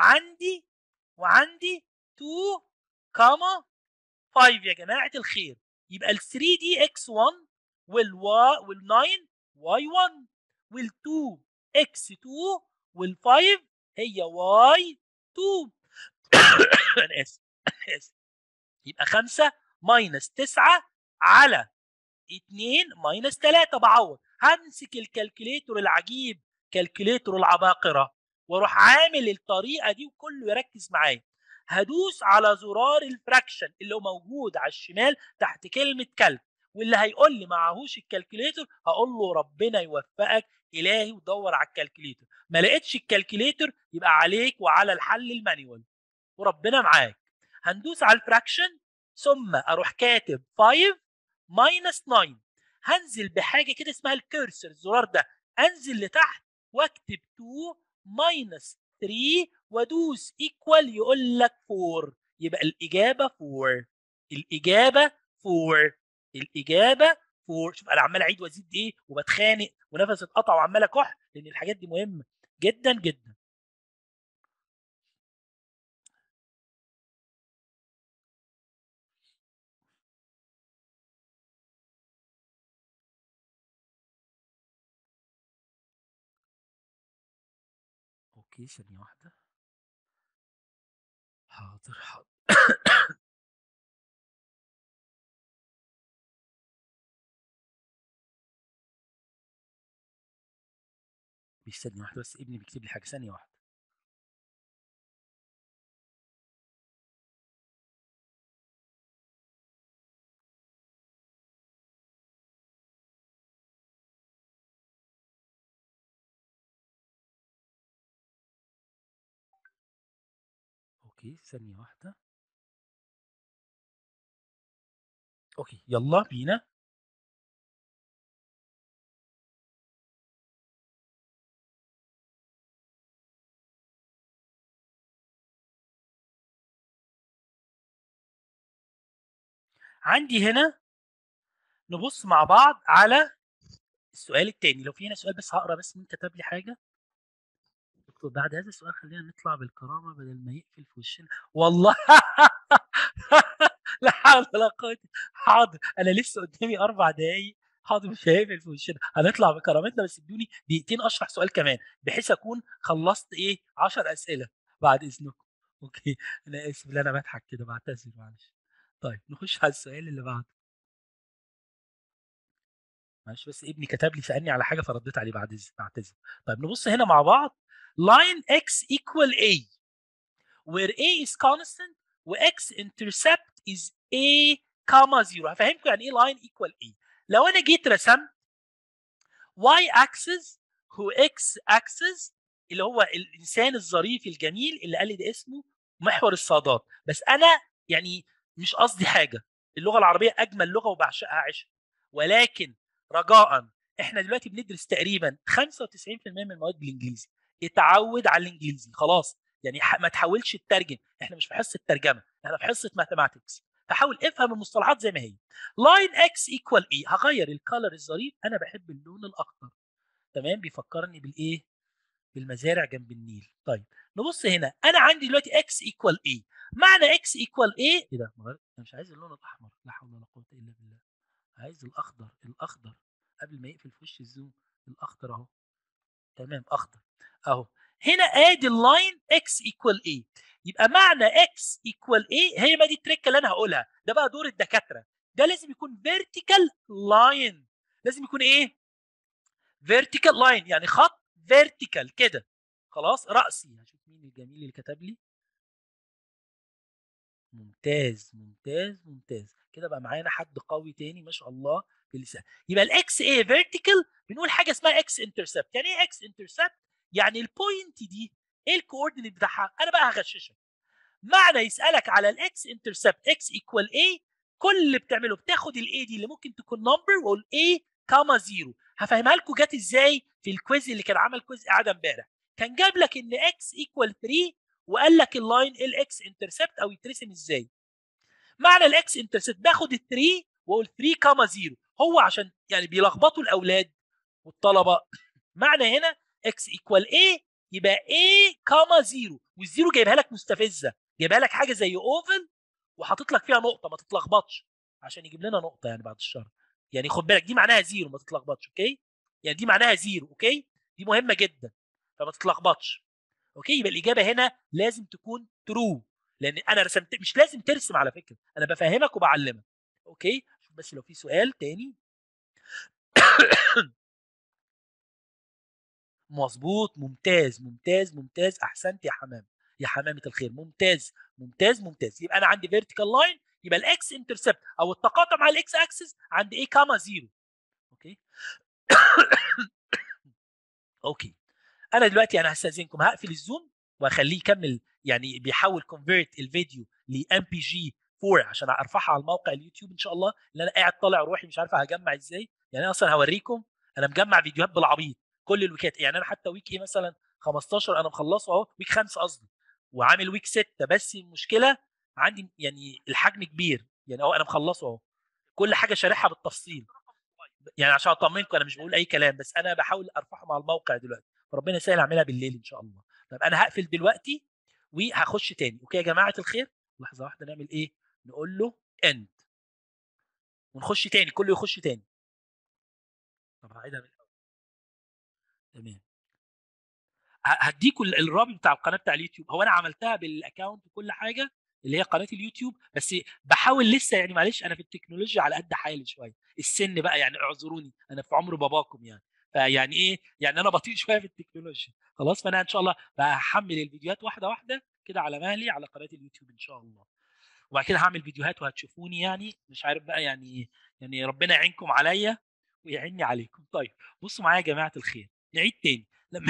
وعندي 2 كاما 5 يا جماعه الخير. يبقى ال 3 دي اكس 1، وال 9 واي 1، وال 2 اكس 2، وال 5 هي واي 2. انا اسف اسف. يبقى 5 ماينس 9 على 2 ماينس 3. بعوض، همسك الكالكوليتور العجيب، كالكوليتور العباقره، واروح عامل الطريقه دي وكله يركز معايا. هدوس على زرار الفراكشن اللي هو موجود على الشمال تحت كلمه كلب، واللي هيقول لي معهوش الكالكوليتور هقول له ربنا يوفقك الهي ودور على الكالكوليتور. ما لقيتش الكالكوليتور يبقى عليك وعلى الحل المانيوال وربنا معاك. هندوس على الفراكشن ثم اروح كاتب 5 ماينس 9. هنزل بحاجه كده اسمها الكيرسر، الزرار ده، انزل لتحت واكتب 2 ماينس 3 وادوس ايكوال يقول لك 4. يبقى الاجابه 4. الاجابه 4. الاجابه 4. شوف انا عمال اعيد وازيد ايه وبتخانق ونفسي اتقطع وعمال اكح لان الحاجات دي مهمه جدا جدا. اوكي ثانيه واحده. حاضر حاضر. مش ثانية واحدة بس، ابني بيكتب لي حاجة، ثانية واحدة. اوكي ثانية واحدة. اوكي يلا بينا. عندي هنا نبص مع بعض على السؤال الثاني. لو في هنا سؤال بس هقرا بس مين كتب لي حاجة. دكتور بعد هذا السؤال خلينا نطلع بالكرامة بدل ما يقفل في وشنا والله. لا حول ولا قوة. حاضر انا لسه قدامي 4 دقايق. حاضر مش هيقفل في وشنا، هنطلع بكرامتنا، بس ادوني دقيقتين اشرح سؤال كمان بحيث اكون خلصت ايه 10 اسئله بعد اذنكم. اوكي انا اسف ان انا بضحك كده، بعتذر معلش. طيب نخش على السؤال اللي بعده. معلش بس ابني كتب لي سالني على حاجه فرديت عليه بعد بعتذر. طيب نبص هنا مع بعض. line x equal a where a is constant و x intercept is a comma 0. هفهمكم يعني ايه line equal a. لو انا جيت رسمت y axis هو x axis اللي هو الانسان الظريف الجميل اللي قال لي ده اسمه محور الصادات، بس انا يعني مش قصدي حاجه، اللغه العربيه اجمل لغه وبعشقها عشق، ولكن رجاء احنا دلوقتي بندرس تقريبا 95% من المواد بالانجليزي. اتعود على الانجليزي خلاص. يعني ما تحاولش تترجم، احنا مش في حصه ترجمه، احنا في حصه ماثيماتكس، فحاول افهم المصطلحات زي ما هي. لاين اكس ايكوال ايه؟ هغير الكالر الظريف، انا بحب اللون الاخضر، تمام، بيفكرني بالايه؟ بالمزارع جنب النيل. طيب نبص هنا، انا عندي دلوقتي اكس ايكوال ايه. معنى اكس ايكوال ايه؟ ايه ده؟ انا مش عايز اللون الاحمر، لا حول ولا قوه الا بالله، عايز الاخضر. الاخضر قبل ما يقفل في وش الزوم، الاخضر اهو، تمام، اخضر اهو. هنا ادي اللاين اكس ايكوال ايه، يبقى معنى اكس ايكوال ايه هي ما دي التريكه اللي انا هقولها، ده بقى دور الدكاتره، ده لازم يكون فيرتيكال لاين، لازم يكون ايه؟ فيرتيكال لاين، يعني خط فيرتيكال كده. خلاص رأسي، هشوف مين الجميل اللي كتب لي. ممتاز ممتاز ممتاز، كده بقى معانا حد قوي تاني ما شاء الله في اللسان. يبقى الاكس ايه فيرتيكال، بنقول حاجه اسمها اكس انترسبت. يعني ايه اكس انترسبت؟ يعني البوينت دي ايه الكوردينيت بتاعها؟ انا بقى هغششك. معنى يسالك على الاكس انترسبت اكس ايكوال ايه، كل اللي بتعمله بتاخد الاي دي اللي ممكن تكون نمبر وقول ايه كاما زيرو. هفهمها لكم جت ازاي في الكويز اللي كان عمل كويز قاعده امبارح، كان جاب لك ان اكس ايكوال 3 وقال لك اللاين الاكس انترسبت او يترسم ازاي. معنى الاكس انترسبت باخد ال 3 واقول 3 كاما 0، هو عشان يعني بيلخبطوا الاولاد والطلبه. معنى هنا اكس ايكوال ايه يبقى ايه كاما 0، والزيرو جايبها لك مستفزه، جايبها لك حاجه زي اوفل وحاطط لك فيها نقطه، ما تتلخبطش عشان يجيب لنا نقطه يعني بعد الشر. يعني خد بالك دي معناها 0، ما تتلخبطش، اوكي؟ يعني دي معناها 0، اوكي؟ دي مهمه جدا فما تتلخبطش. اوكي، يبقى الاجابه هنا لازم تكون ترو، لان انا رسمت، مش لازم ترسم على فكره، انا بفهمك وبعلمك. اوكي، شوف بس لو في سؤال تاني. مظبوط، ممتاز ممتاز ممتاز، احسنت يا حمام، يا حمامه الخير، ممتاز ممتاز ممتاز. يبقى انا عندي فيرتيكال لاين، يبقى الاكس انترسبت او التقاطع مع الاكس اكسس عند ايه كاما 0. اوكي. اوكي، انا دلوقتي انا هستاذنكم هقفل الزوم واخليه يكمل، يعني بيحاول كونفيرت الفيديو لام بي جي 4 عشان ارفعها على الموقع اليوتيوب ان شاء الله، اللي انا قاعد طالع روحي مش عارف هجمع ازاي. يعني انا اصلا هوريكم، انا مجمع فيديوهات بالعبيط كل الويكات، يعني انا حتى ويك ايه مثلا 15 انا مخلصه اهو، ويك 5 قصدي، وعامل ويك 6، بس المشكله عندي يعني الحجم كبير، يعني اهو انا مخلصه اهو، كل حاجه شارحها بالتفصيل، يعني عشان اطمنكم انا مش بقول اي كلام، بس انا بحاول ارفعهم على الموقع دلوقتي، فربنا يسهل اعملها بالليل ان شاء الله. طب انا هقفل دلوقتي وهخش تاني، اوكي يا جماعه الخير؟ لحظه واحده نعمل ايه، نقول له اند ونخش تاني، كله يخش تاني. طب هعيدها من الاول. تمام، هديكوا الرابط بتاع القناه بتاع اليوتيوب، هو انا عملتها بالاكونت وكل حاجه اللي هي قناه اليوتيوب، بس بحاول لسه، يعني معلش انا في التكنولوجيا على قد حالي شويه، السن بقى يعني اعذروني، انا في عمر باباكم يعني، فيعني ايه يعني انا بطيء شويه في التكنولوجيا. خلاص، فانا ان شاء الله هحمل الفيديوهات واحده واحده كده على مهلي على قناه اليوتيوب ان شاء الله، وبعد كده هعمل فيديوهات وهتشوفوني، يعني مش عارف بقى يعني، يعني ربنا يعينكم عليا ويعيني عليكم. طيب بصوا معايا يا جماعه الخير، نعيد تاني. لما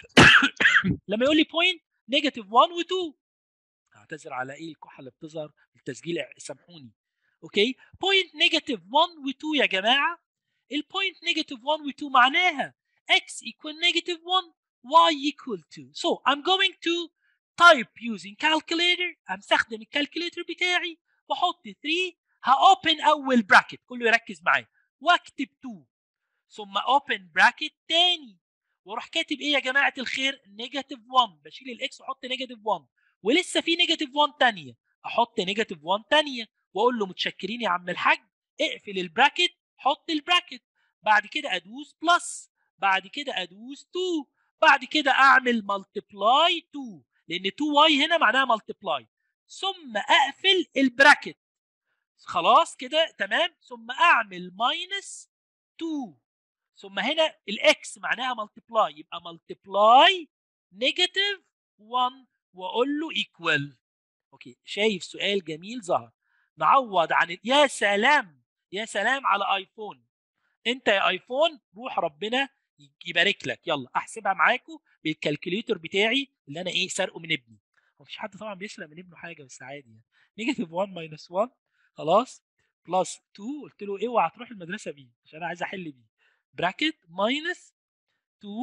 لما يقول لي بوينت نيجاتيف 1 و2، اعتذر على ايه الكحه اللي بتظهر في التسجيل، سامحوني. اوكي، بوينت نيجاتيف 1 و2 يا جماعه، البوينت نيجاتيف 1 و2 معناها x equal negative 1 y equal 2. So I'm going to type using calculator، هستخدم الكالكوليتر بتاعي واحط 3، هاوبن اول براكت، كله يركز معايا، واكتب 2، ثم اوبن براكت تاني، واروح كاتب ايه يا جماعه الخير؟ نيجاتيف 1، بشيل الاكس واحط نيجاتيف 1، ولسه في نيجاتيف 1 ثانيه، احط نيجاتيف 1 ثانيه واقول له متشكرين يا عم الحاج، اقفل البراكت، حط البراكت، بعد كده ادوس بلس، بعد كده ادوس 2، بعد كده اعمل ملتبلاي 2، لان 2 واي هنا معناها ملتبلاي، ثم اقفل البراكت. خلاص كده تمام، ثم اعمل ماينس 2، ثم هنا الاكس معناها ملتبلاي، يبقى ملتبلاي نيجاتيف 1 واقول له ايكوال. اوكي، شايف سؤال جميل ظهر، نعوض عن يا سلام، يا سلام على ايفون، انت يا ايفون روح ربنا يبارك لك. يلا احسبها معاكم بالكالكوليتر بتاعي اللي انا ايه سرقه من ابني، مفيش حد طبعا بيسرق من ابنه حاجه، بس عادي يعني. نيجاتيف 1 ماينس 1، خلاص، بلس 2، قلت له اوعى تروح المدرسه بيه عشان انا عايز احل بيه، براكت ماينس 2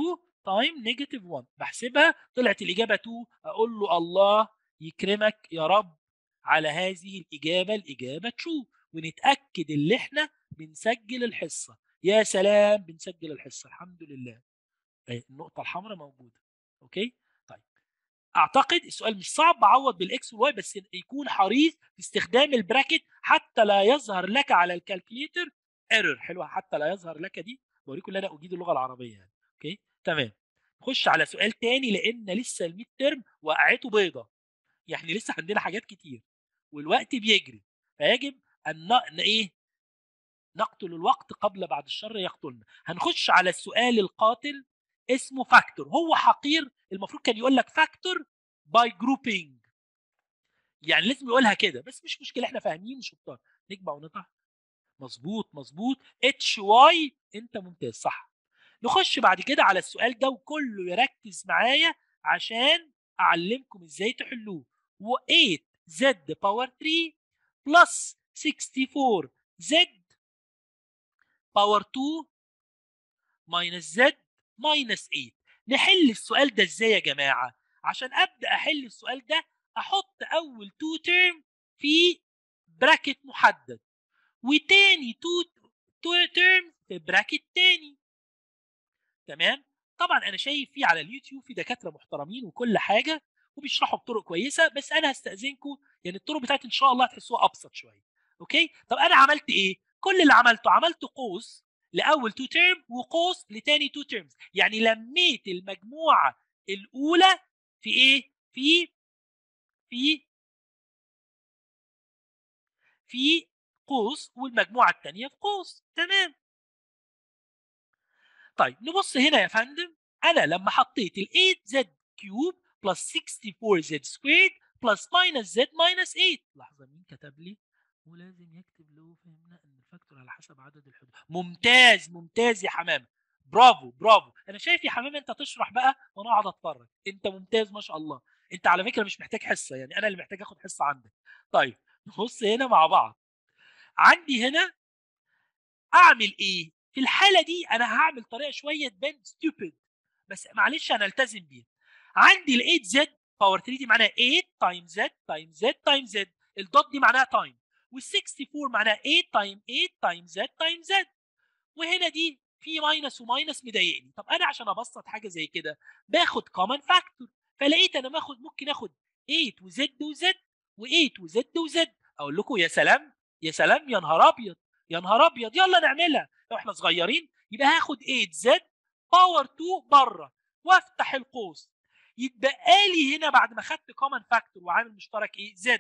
تايم نيجاتيف 1. بحسبها طلعت الاجابه 2. اقول له الله يكرمك يا رب على هذه الاجابه، الاجابه ترو، ونتاكد ان احنا بنسجل الحصه. يا سلام، بنسجل الحصه الحمد لله. النقطه الحمراء موجوده. اوكي طيب، اعتقد السؤال مش صعب. بعوض بالاكس والواي، بس يكون حريص في استخدام البراكت حتى لا يظهر لك على الكالكوليتر ايرور. حلوه، حتى لا يظهر لك دي بوريكم ان انا اجيد اللغه العربيه يعني. اوكي تمام. نخش على سؤال تاني لان لسه الميد ترم وقعته بيضه، يعني لسه عندنا حاجات كتير والوقت بيجري، فيجب ان ايه، نقتل الوقت قبل بعد الشر يقتلنا. هنخش على السؤال القاتل اسمه فاكتور. هو حقير، المفروض كان يقول لك فاكتور باي جروبينج، يعني لازم يقولها كده، بس مش مشكله احنا فاهمين شطار. نجمع ونطرح. مظبوط مظبوط، اتش واي، انت ممتاز صح. نخش بعد كده على السؤال ده وكله يركز معايا عشان اعلمكم ازاي تحلوه. و8 زد باور 3 بلس 64 زد باور 2 ماينس زد ماينس 8. نحل السؤال ده ازاي يا جماعه؟ عشان ابدا احل السؤال ده احط اول تو تيرم في براكت محدد، وتاني تو تيرم في براكت تاني. تمام. طبعا انا شايف في على اليوتيوب في دكاتره محترمين وكل حاجه وبيشرحوا بطرق كويسه، بس انا هستاذنكم يعني الطرق بتاعتي ان شاء الله هتحسوها ابسط شويه. اوكي طب انا عملت ايه؟ كل اللي عملت قوس لاول تو تيرم وقوس لتاني تو تيرمز، يعني لميت المجموعه الاولى في ايه، في في قوس، والمجموعه الثانيه في قوس. تمام. طيب نبص هنا يا فندم، انا لما حطيت ال 8 زد كيوب بلس 64 زد سكويرد بلس ماينس زد ماينس 8. لحظه، مين كتب لي؟ ولازم يكتب له فهمنا ان الفاكتور على حسب عدد الحدود. ممتاز ممتاز يا حمامه، برافو برافو. انا شايف يا حمامه انت تشرح بقى وانا اقعد اتفرج. انت ممتاز ما شاء الله. انت على فكره مش محتاج حصه، يعني انا اللي محتاج اخد حصه عندك. طيب نبص هنا مع بعض. عندي هنا اعمل ايه في الحاله دي؟ انا هعمل طريقه شويه تبان ستوبid، بس معلش انا التزم بيها. عندي ال 8 زد باور 3 دي معناها 8 تايم زد تايم زد تايم زد، الدوت دي معناها تايم، وال 64 معناها 8 تايم 8 تايم زد تايم زد، وهنا دي في ماينس وماينس مضايقني. طب انا عشان ابسط حاجه زي كده باخد كومن فاكتور، فلقيت انا ممكن اخد 8 وزد وزد و8 وزد وزد. اقول لكم يا سلام يا سلام، يا نهار ابيض يا نهار ابيض، يلا نعملها. لو احنا صغيرين يبقى هاخد 8 زد باور 2 بره وافتح القوس، يتبقى لي هنا بعد ما خدت كومن فاكتور وعامل مشترك ايه زد،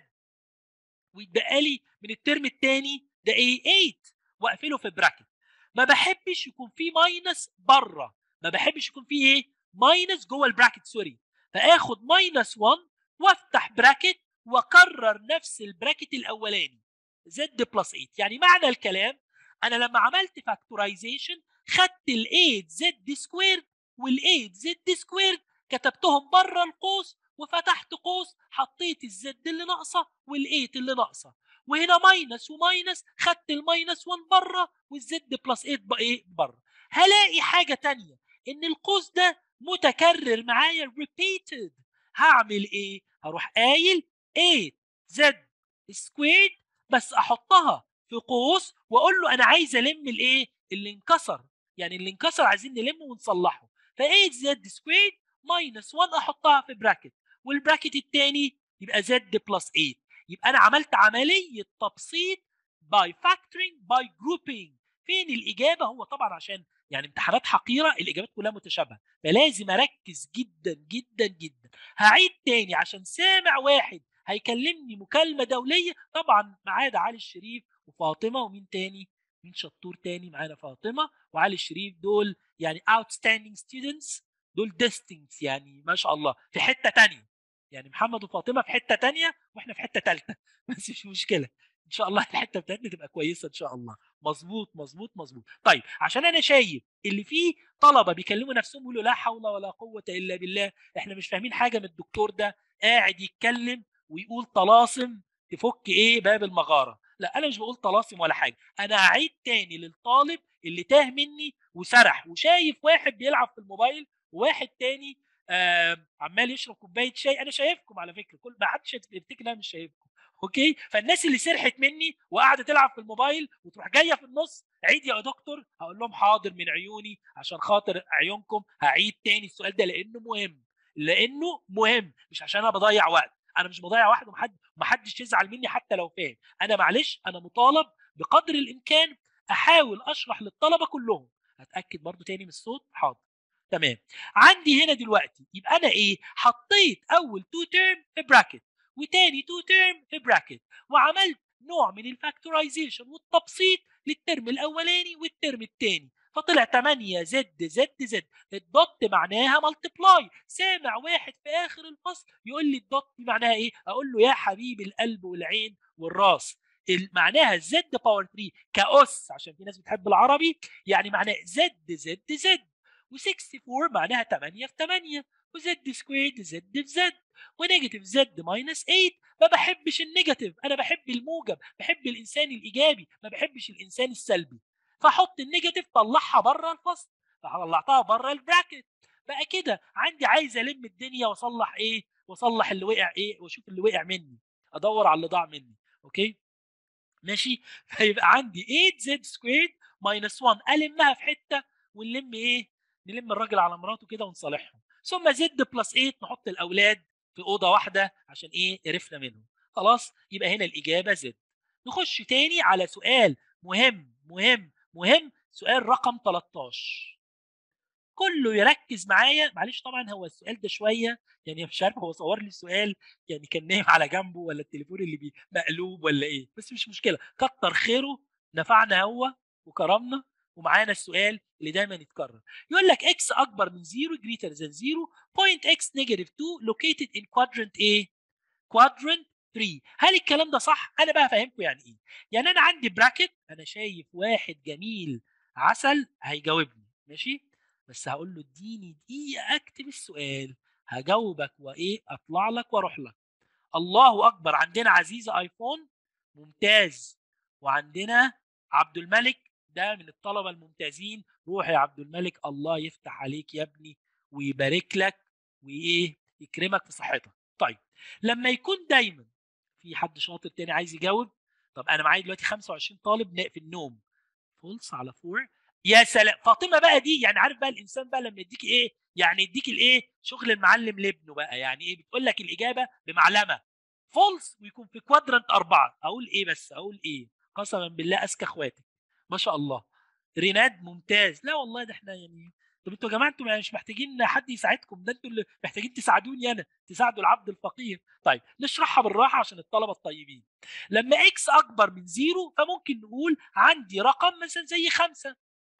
ويتبقى لي من الترم الثاني ده ايه 8 واقفله في براكت. ما بحبش يكون في ماينس بره، ما بحبش يكون في ايه ماينس جوه البراكت، سوري. فاخد ماينس 1 وافتح براكت واكرر نفس البراكت الاولاني زد بلس 8. يعني معنى الكلام، انا لما عملت فاكتورايزيشن خدت ال 8 زد سكوير وال 8 زد سكوير كتبتهم بره القوس وفتحت قوس حطيت الزد اللي ناقصه وال8 اللي ناقصه، وهنا ماينس وماينس خدت الماينس 1 بره والزد بلس 8 بقى ايه بره. هلاقي حاجه ثانيه ان القوس ده متكرر معايا repeated. هعمل ايه؟ هروح قايل 8 زد سكويرد بس احطها في قوس واقول له انا عايز الم الايه اللي انكسر، يعني اللي انكسر عايزين نلمه ونصلحه. ف 8 زد سكويرد ماينس 1 احطها في براكت، والبراكت الثاني يبقى زد بلس 8. يبقى انا عملت عمليه تبسيط باي فاكتورنج باي جروبينج. فين الاجابه؟ هو طبعا عشان يعني امتحانات حقيره الاجابات كلها متشابهه، فلازم اركز جدا جدا جدا. هعيد تاني عشان سامع واحد هيكلمني مكالمه دوليه، طبعا ما عدا علي الشريف وفاطمه ومين تاني، مين شطور تاني معانا؟ فاطمه وعلي الشريف، دول يعني outstanding students، دول ديستنكس يعني ما شاء الله في حته تانية. يعني محمد وفاطمه في حته تانية واحنا في حته ثالثه بس مش مشكله، ان شاء الله الحته بتاعتنا تبقى كويسه ان شاء الله. مظبوط مظبوط مظبوط. طيب عشان انا شايف اللي فيه طلبه بيكلموا نفسهم يقولوا لا حول ولا قوه الا بالله، احنا مش فاهمين حاجه من الدكتور ده قاعد يتكلم ويقول طلاسم تفك ايه باب المغاره. لا انا مش بقول طلاسم ولا حاجه، انا هعيد تاني للطالب اللي تاه مني وسرح وشايف واحد بيلعب في الموبايل وواحد تاني عمال يشرب كوبايه شاي. انا شايفكم على فكره، كل ما حدش يفتكر ان انا مش شايفكم. اوكي، فالناس اللي سرحت مني وقاعده تلعب في الموبايل وتروح جايه في النص عيد يا دكتور، هقول لهم حاضر من عيوني، عشان خاطر عيونكم هعيد تاني السؤال ده لانه مهم. لانه مهم، مش عشان انا بضيع وقت. انا مش بضيع وقت، ومحدش يزعل مني حتى لو فاهم. انا معلش، انا مطالب بقدر الامكان احاول اشرح للطلبه كلهم. هتاكد برضو تاني من الصوت، حاضر. تمام. عندي هنا دلوقتي يبقى انا ايه؟ حطيت اول تو تيرم في براكت وتاني تو تيرم في براكت، وعملت نوع من الفاكتورايزيشن والتبسيط للترم الاولاني والترم الثاني، فطلع 8 زد زد زد. الدوت معناها ملتبلاي. سامع واحد في اخر الفصل يقول لي الدوت معناها ايه؟ اقول له يا حبيب القلب والعين والراس، معناها زد باور 3 كأس، عشان في ناس بتحب العربي، يعني معناها زد زد زد. و64 معناها 8 في 8، وزد سكويرد زد في زد، ونيجاتيف زد ماينس 8. ما بحبش النيجاتيف، انا بحب الموجب، بحب الانسان الايجابي، ما بحبش الانسان السلبي. فاحط النيجاتيف، طلعها بره الفصل، فطلعتها بره البراكت. بقى كده عندي عايز الم الدنيا واصلح ايه؟ واصلح اللي وقع ايه؟ واشوف اللي وقع مني، ادور على اللي ضاع مني. اوكي ماشي. فيبقى عندي 8 زد سكويرد ماينس 1، المها في حته ونلم ايه؟ نلم الراجل على مراته كده ونصالحهم. ثم زد بلس 8، نحط الاولاد في اوضه واحده عشان ايه؟ قرفنا منهم. خلاص، يبقى هنا الاجابه زد. نخش تاني على سؤال مهم مهم مهم، سؤال رقم 13. كله يركز معايا. معلش طبعا هو السؤال ده شويه يعني مش عارف، هو صور لي السؤال يعني كان نايم على جنبه، ولا التليفون اللي مقلوب، ولا ايه، بس مش مشكله، كتر خيره، نفعنا هو وكرمنا. ومعانا السؤال اللي دايما يتكرر، يقول لك x اكبر من 0 greater than 0 point x negative 2 located in quadrant ايه؟ quadrant 3. هل الكلام ده صح؟ انا بقى فاهمكم يعني ايه. يعني انا عندي براكت، انا شايف واحد جميل عسل هيجاوبني، ماشي، بس هقول له اديني دقيقه اكتب السؤال، هجاوبك وايه، اطلع لك واروح لك. الله اكبر، عندنا عزيزه ايفون ممتاز، وعندنا عبد الملك ده من الطلبه الممتازين. روح يا عبد الملك، الله يفتح عليك يا ابني ويبارك لك وايه، يكرمك في صحتك. طيب، لما يكون دايما في حد شاطر تاني عايز يجاوب. طب انا معايا دلوقتي 25 طالب في النوم، فولس على فور. يا سلام، فاطمه بقى دي يعني عارف بقى الانسان بقى لما يديك ايه؟ يعني يديك الايه؟ شغل المعلم لابنه بقى، يعني ايه؟ بتقول لك الاجابه بمعلمه فولس ويكون في كوادرنت 4. اقول ايه بس؟ اقول ايه؟ قسما بالله اذكى اخواتك، ما شاء الله. ريناد ممتاز. لا والله ده احنا يعني، طب انتوا يا جماعه انتوا مش محتاجين حد يساعدكم، ده انتوا اللي محتاجين تساعدوني انا، تساعدوا العبد الفقير. طيب نشرحها بالراحه عشان الطلبه الطيبين. لما اكس اكبر من زيرو فممكن نقول عندي رقم مثلا زي 5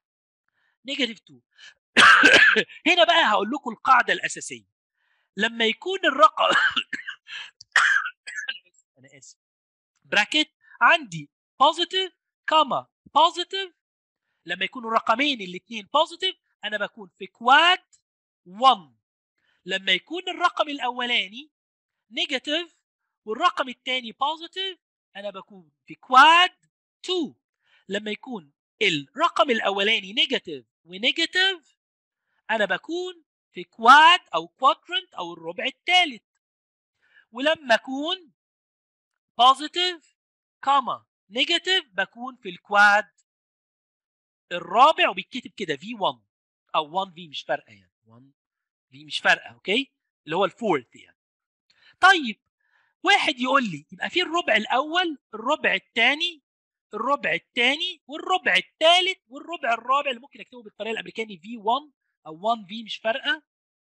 نيجاتيف 2. هنا بقى هقول لكم القاعده الاساسيه. لما يكون الرقم انا اسف، براكت عندي بوزيتيف كاما بوزيتيف، لما يكونوا الرقمين الاثنين بوزيتيف انا بكون في كواد 1. لما يكون الرقم الاولاني نيجاتيف والرقم الثاني بوزيتيف انا بكون في كواد 2. لما يكون الرقم الاولاني نيجاتيف ونيجاتيف انا بكون في كواد او كوادرنت او الربع الثالث. ولما اكون بوزيتيف كاما نيجاتيف بكون في الكواد الرابع، وبيتكتب كده في 1 او 1 في، مش فارقه يعني، 1 في مش فارقه. اوكي، اللي هو الفورث يعني. طيب، واحد يقول لي يبقى في الربع الاول، الربع الثاني، الربع الثاني والربع الثالث والربع الرابع، اللي ممكن اكتبه بالطريقه الامريكاني في 1 او 1 في مش فارقه.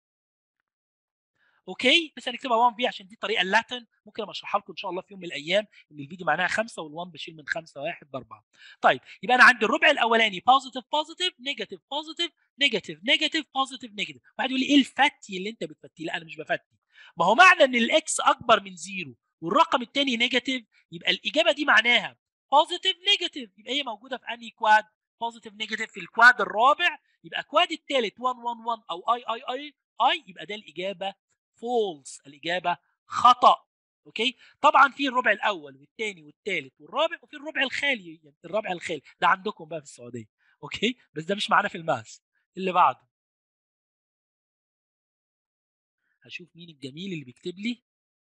اوكي، بس هنكتبها 1 في عشان دي الطريقه اللاتن، ممكن ابقى اشرحها لكم ان شاء الله في يوم من الايام، ان الفيديو معناها 5 وال1 بشيل من 5 1 ب4. طيب، يبقى انا عندي الربع الاولاني بوزيتيف بوزيتيف نيجاتيف بوزيتيف نيجاتيف نيجاتيف بوزيتيف نيجاتيف. واحد يقول لي ايه الفتي اللي انت بتفتيه؟ لا انا مش بفتي. ما هو معنى ان الاكس اكبر من زيرو والرقم الثاني نيجاتيف يبقى الاجابه دي معناها بوزيتيف نيجاتيف، يبقى هي موجوده في انهي كواد؟ بوزيتيف نيجاتيف في الكواد الرابع. يبقى كواد الثالث 1 1 1 او اي اي اي اي، يبقى ده الاجابه فولس، الاجابه خطا. اوكي، طبعا في الربع الاول والثاني والثالث والرابع، وفي الربع الخالي، يعني الربع الخالي ده عندكم بقى في السعوديه. اوكي، بس ده مش معانا في الماس. اللي بعده هشوف مين الجميل اللي بيكتب لي.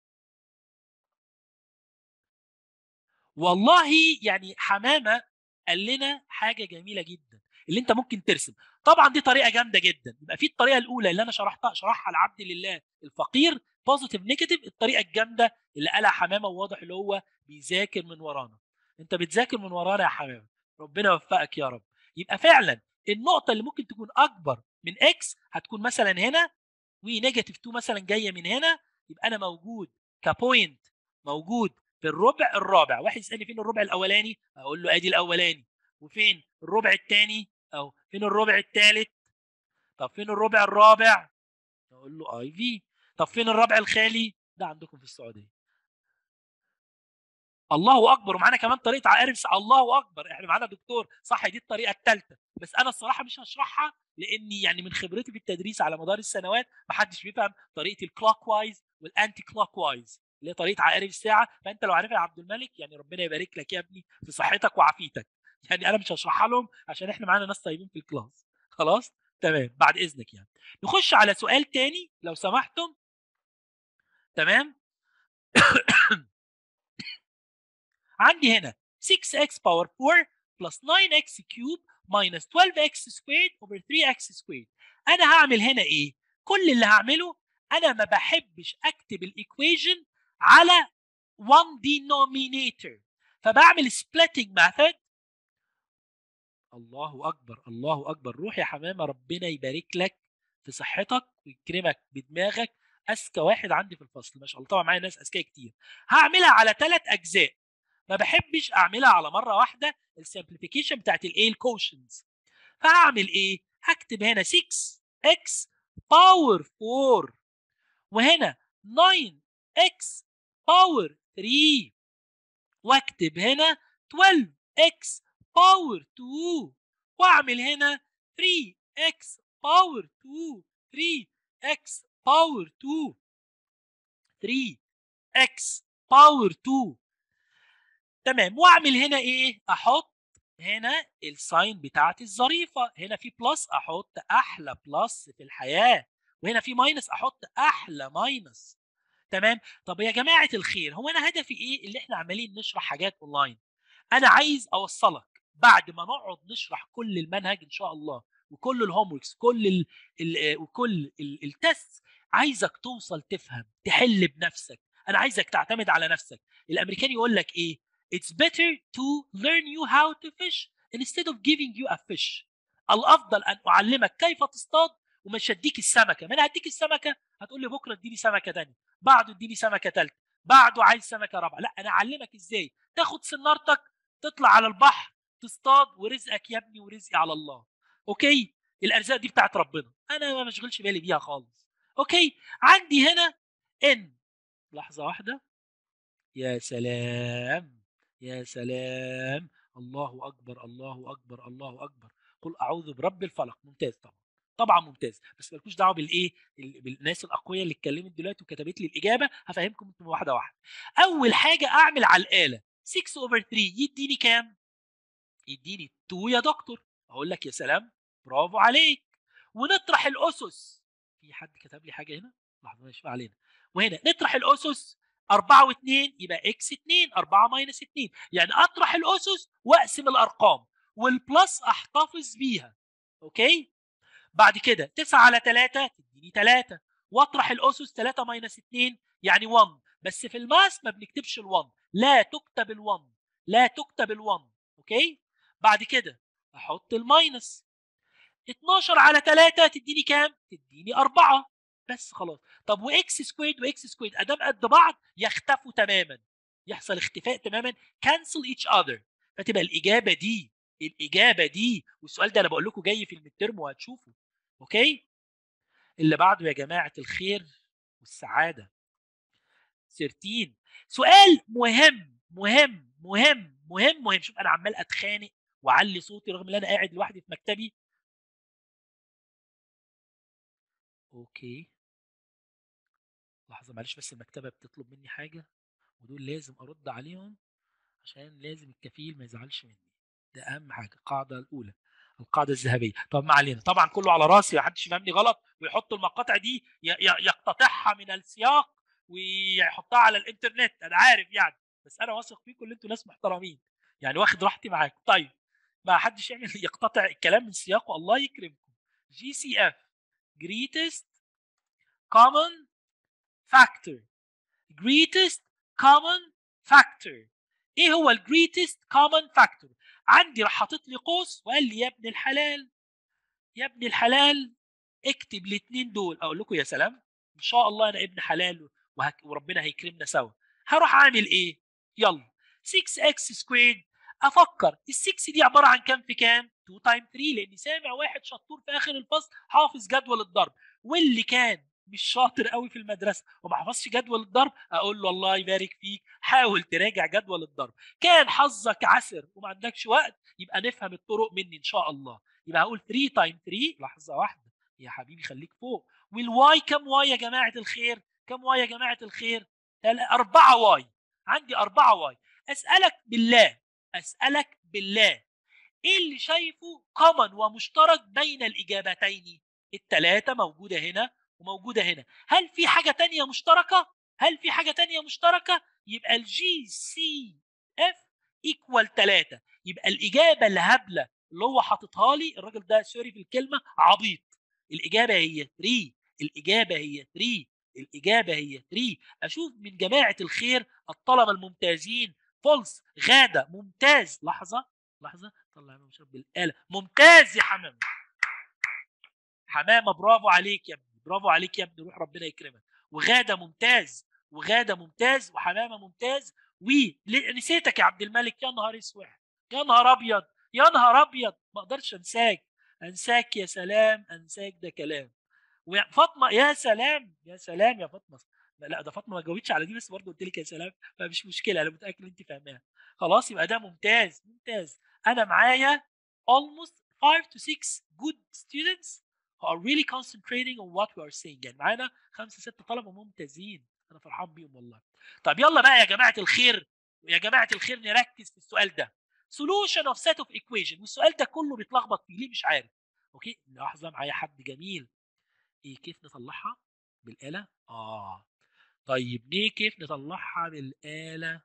والله يعني حمامه قال لنا حاجه جميله جدا، اللي انت ممكن ترسم. طبعا دي طريقه جامده جدا. يبقى في الطريقه الاولى اللي انا شرحها لعبد لله الفقير، بوزيتيف نيجاتيف. الطريقه الجامده اللي قالها حمامه، وواضح اللي هو بيذاكر من ورانا. انت بتذاكر من ورانا يا حمامه، ربنا يوفقك يا رب. يبقى فعلا النقطه اللي ممكن تكون اكبر من اكس هتكون مثلا هنا، ونيجاتيف 2 مثلا جايه من هنا. يبقى انا موجود كبوينت، موجود في الربع الرابع. واحد يسالني فين الربع الاولاني، اقول له ادي الاولاني. وفين الربع الثاني، او فين الربع الثالث. طب فين الربع الرابع، اقول له اي في. طب فين الربع الخالي، ده عندكم في السعوديه. الله اكبر. ومعانا كمان طريقه عقارب. الله اكبر، احنا معانا دكتور صح. دي الطريقه الثالثه، بس انا الصراحه مش هشرحها، لاني يعني من خبرتي في التدريس على مدار السنوات ما حدش بيفهم طريقه الكلوك وايز والانتي كلوك وايز، اللي هي طريقه عقارب الساعه. فانت لو عارفها يا عبد الملك يعني ربنا يبارك لك يا ابني في صحتك وعافيتك. يعني انا مش هشرحها لهم عشان احنا معانا ناس طيبين في الكلاس. خلاص تمام، بعد اذنك يعني. نخش على سؤال تاني لو سمحتم. تمام. عندي هنا 6x باور 4 plus 9x cube minus 12x squared over 3x squared. انا هعمل هنا ايه؟ كل اللي هعمله، انا ما بحبش اكتب الايكويجن على one denominator، فبعمل splitting method. الله اكبر الله اكبر. روح يا حمامه، ربنا يبارك لك في صحتك ويكرمك بدماغك. اذكى واحد عندي في الفصل ما شاء الله. طبعا معايا ناس اذكياء كتير. هعملها على 3 اجزاء، ما بحبش اعملها على مره واحده. السمبليفيكيشن بتاعت الايه الكوشنز. فهعمل ايه؟ هكتب هنا 6x باور 4، وهنا 9x باور 3، واكتب هنا 12x باور 2، واعمل هنا 3x باور 2، 3x باور 2، 3x باور 2. تمام. واعمل هنا ايه؟ احط هنا الساين بتاعتي الظريفه. هنا في بلس احط احلى بلس في الحياه، وهنا في ماينس احط احلى ماينس. تمام. طب يا جماعه الخير، هو انا هدفي ايه اللي احنا عمالين نشرح حاجات اونلاين؟ انا عايز اوصلك بعد ما نقعد نشرح كل المنهج ان شاء الله، وكل الهوم وركس، وكل التست، عايزك توصل تفهم تحل بنفسك. انا عايزك تعتمد على نفسك. الامريكاني يقول لك ايه؟ It's better to learn you how to fish instead of giving you a fish. الافضل ان اعلمك كيف تصطاد ومش هديك السمكه. ما انا هديك السمكه هتقول لي بكره اديني سمكه ثانيه، بعده اديني سمكه ثالثه، بعده عايز سمكه رابعه. لا، انا اعلمك ازاي تاخد سنارتك تطلع على البحر تصطاد، ورزقك يا ابني ورزقي على الله. اوكي؟ الارزاق دي بتاعت ربنا، انا ما بشغلش بالي بيها خالص. اوكي؟ عندي هنا ان، لحظه واحده. يا سلام يا سلام. الله اكبر الله اكبر الله اكبر. قل اعوذ برب الفلق. ممتاز طبعا، طبعا ممتاز. بس مالكوش دعوه بالايه، بالناس الاقوياء اللي اتكلمت دلوقتي وكتبت لي الاجابه. هفهمكم انتم واحده واحده. اول حاجه اعمل على الاله 6 اوفر 3 يديني كام؟ يديني 2 يا دكتور. اقول لك يا سلام، برافو عليك. ونطرح الاسس. في حد كتب لي حاجه هنا، لحظه ماشي ما علينا. وهنا نطرح الاسس. 4 و2 يبقى اكس 2، 4 ماينس 2. يعني اطرح الاسس واقسم الارقام، والبلس احتفظ بيها. اوكي؟ بعد كده 9 على 3 تديني 3، واطرح الاسس. 3 ماينس 2 يعني 1. بس في الماس ما بنكتبش ال1، لا تكتب ال1، لا تكتب ال1. اوكي؟ بعد كده احط الماينس. 12 على 3 تديني كام؟ تديني 4. بس خلاص. طب واكس سكويرد واكس سكويرد ادام قد بعض يختفوا تماما، يحصل اختفاء تماما. كانسل ايتش اذر. فتبقى الاجابه دي، الاجابه دي. والسؤال ده انا بقول لكم جاي في الميد وهتشوفوا. اوكي؟ اللي بعده يا جماعه الخير والسعاده. 13. سؤال مهم مهم مهم مهم مهم. شوف انا عمال اتخانق واعلي صوتي رغم ان انا قاعد لوحدي في مكتبي. اوكي، لحظه معلش، بس المكتبه بتطلب مني حاجه، ودول لازم ارد عليهم عشان لازم الكفيل ما يزعلش مني. ده اهم حاجه، القاعده الاولى. القاعده الذهبيه. طب ما علينا، طبعا كله على راسي، ما حدش يفهمني غلط ويحط المقاطع دي يقتطعها من السياق ويحطها على الانترنت، انا عارف يعني، بس انا واثق فيكم ان انتوا ناس محترمين، يعني واخد راحتي معاكم. طيب ما حدش يعمل يقتطع الكلام من سياقه، الله يكرمكم. GCF greatest common factor. greatest common factor. ايه هو greatest common factor؟ عندي راح حاطط لي قوس وقال لي يا ابن الحلال، يا ابن الحلال اكتب الاثنين دول. اقول لكم يا سلام، ان شاء الله انا ابن حلال وربنا هيكرمنا سوا. هروح اعمل ايه؟ يلا 6x سكويرد. افكر ال6 دي عباره عن كام في كام؟ 2 تايم 3، لاني سامع واحد شطور في اخر الفصل حافظ جدول الضرب، واللي كان مش شاطر قوي في المدرسه وما حفظش جدول الضرب اقول له الله يبارك فيك، حاول تراجع جدول الضرب. كان حظك عسر وما عندكش وقت، يبقى نفهم الطرق مني ان شاء الله. يبقى هقول 3 تايم 3، لحظه واحده يا حبيبي خليك فوق. والواي كم واي يا جماعه الخير؟ كم واي يا جماعه الخير؟ 4 واي. عندي 4 واي. اسالك بالله، اسالك بالله، ايه اللي شايفه كومن ومشترك بين الاجابتين؟ الثلاثه موجوده هنا وموجوده هنا. هل في حاجه تانية مشتركه؟ هل في حاجه تانية مشتركه؟ يبقى الجي سي اف ايكوال 3. يبقى الاجابه الهبله اللي هو حاططها لي الراجل ده، سوري في الكلمه، عبيط. الاجابه هي 3. الاجابه هي 3. الاجابه هي 3. اشوف من جماعه الخير الطلبه الممتازين. فولس. غاده ممتاز. لحظه لحظه، طلع مشرب بالاله. ممتاز يا حمامه. حمامه برافو عليك يا ابني، برافو عليك يا ابني، روح ربنا يكرمك. وغاده ممتاز، وغاده ممتاز، وحمامه ممتاز. ونسيتك يا عبد الملك، يا نهار اسود، يا نهار ابيض، يا نهار ابيض، ما اقدرش انساك. انساك يا سلام، انساك ده كلام. وفاطمه يا سلام، يا سلام يا فاطمه. لا ده فاطمه ما جاوبتش على دي، بس برضه قلت لك يا سلام، فمش مشكله، انا متاكد ان انت فاهماها. خلاص يبقى ده ممتاز. ممتاز. انا معايا almost 5 to 6 good students who are really concentrating on what we are saying. يعني معانا 5 6 طلبه ممتازين، انا فرحان بيهم والله. طب يلا بقى يا جماعه الخير، يا جماعه الخير نركز في السؤال ده. solution of set of equation. والسؤال ده كله بيتلخبط فيه ليه مش عارف. اوكي لحظه، معايا حد جميل. ايه كيف نطلعها بالاله؟ طيب ليه كيف نطلعها بالاله؟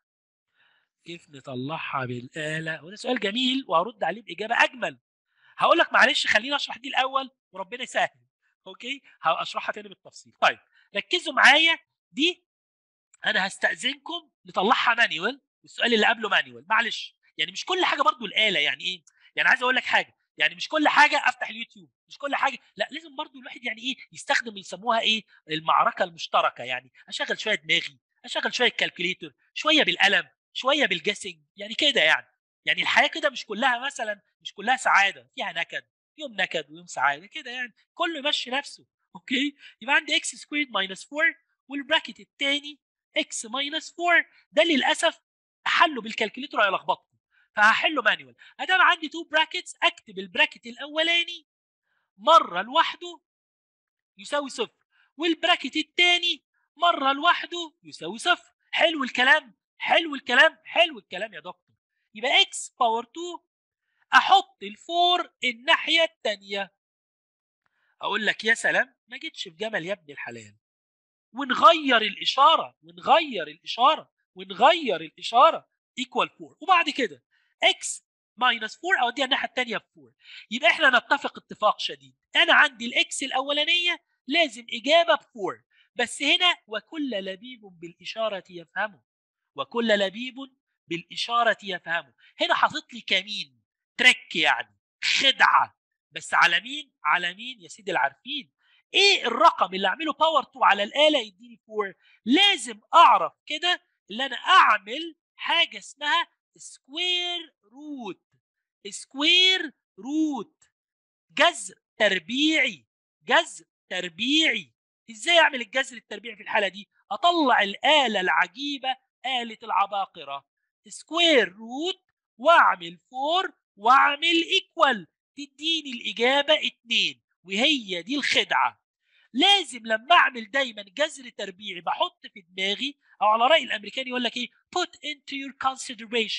كيف نطلعها بالاله؟ وده سؤال جميل وهرد عليه باجابه اجمل. هقول لك معلش خليني اشرح دي الاول وربنا يسهل. اوكي هشرحها تاني بالتفصيل. طيب ركزوا معايا. دي انا هستاذنكم نطلعها مانيوال، والسؤال اللي قبله مانيوال، معلش يعني مش كل حاجه برضو الاله. يعني ايه؟ يعني عايز اقول لك حاجه، يعني مش كل حاجه افتح اليوتيوب، مش كل حاجه، لا لازم برضو الواحد يعني ايه يستخدم، يسموها ايه، المعركه المشتركه. يعني اشغل شويه دماغي، اشغل شويه كالكوليتر، شويه بالقلم، شويه بالجاسنج، يعني كده يعني. يعني الحياه كده مش كلها مثلا، مش كلها سعاده، فيها نكد، يوم نكد ويوم سعاده كده يعني، كله يمشي نفسه. اوكي يبقى عندي اكس سكويرد ماينس 4، والبراكت الثاني اكس ماينس 4. ده للاسف حله بالكالكوليتر هيلخبطكم، فهحله مانيوال. ادام عندي 2 براكتس، اكتب البراكت الاولاني مره لوحده يساوي صفر، والبراكت الثاني مره لوحده يساوي صفر. حلو الكلام، حلو الكلام، حلو الكلام يا دكتور. يبقى اكس باور 2، احط الفور الناحيه الثانيه. اقول لك يا سلام، ما جيتش في جمل يا ابن الحلال. ونغير الاشاره، ونغير الاشاره، ونغير الاشاره، ايكوال 4. وبعد كده اكس ماينس 4 اوديها الناحيه الثانيه ب 4. يبقى احنا نتفق اتفاق شديد، انا عندي الاكس الاولانيه لازم اجابه ب 4، بس هنا وكل لبيب بالاشاره يفهمه، وكل لبيب بالاشاره يفهمه. هنا حاطط لي كمين، تريك يعني، خدعه. بس على مين؟ على مين يا سيدي العارفين؟ ايه الرقم اللي اعمله باور 2 على الاله يديني 4؟ لازم اعرف كده اللي انا اعمل حاجه اسمها سكوير روت. سكوير روت، جذر تربيعي، جذر تربيعي. ازاي اعمل الجذر التربيعي في الحاله دي؟ اطلع الاله العجيبه، اله العباقره، سكوير روت، واعمل 4 واعمل ايكوال، تديني الاجابه 2. وهي دي الخدعه. لازم لما اعمل دايما جذر تربيعي بحط في دماغي، او على راي الامريكاني يقول لك ايه، put into your consideration،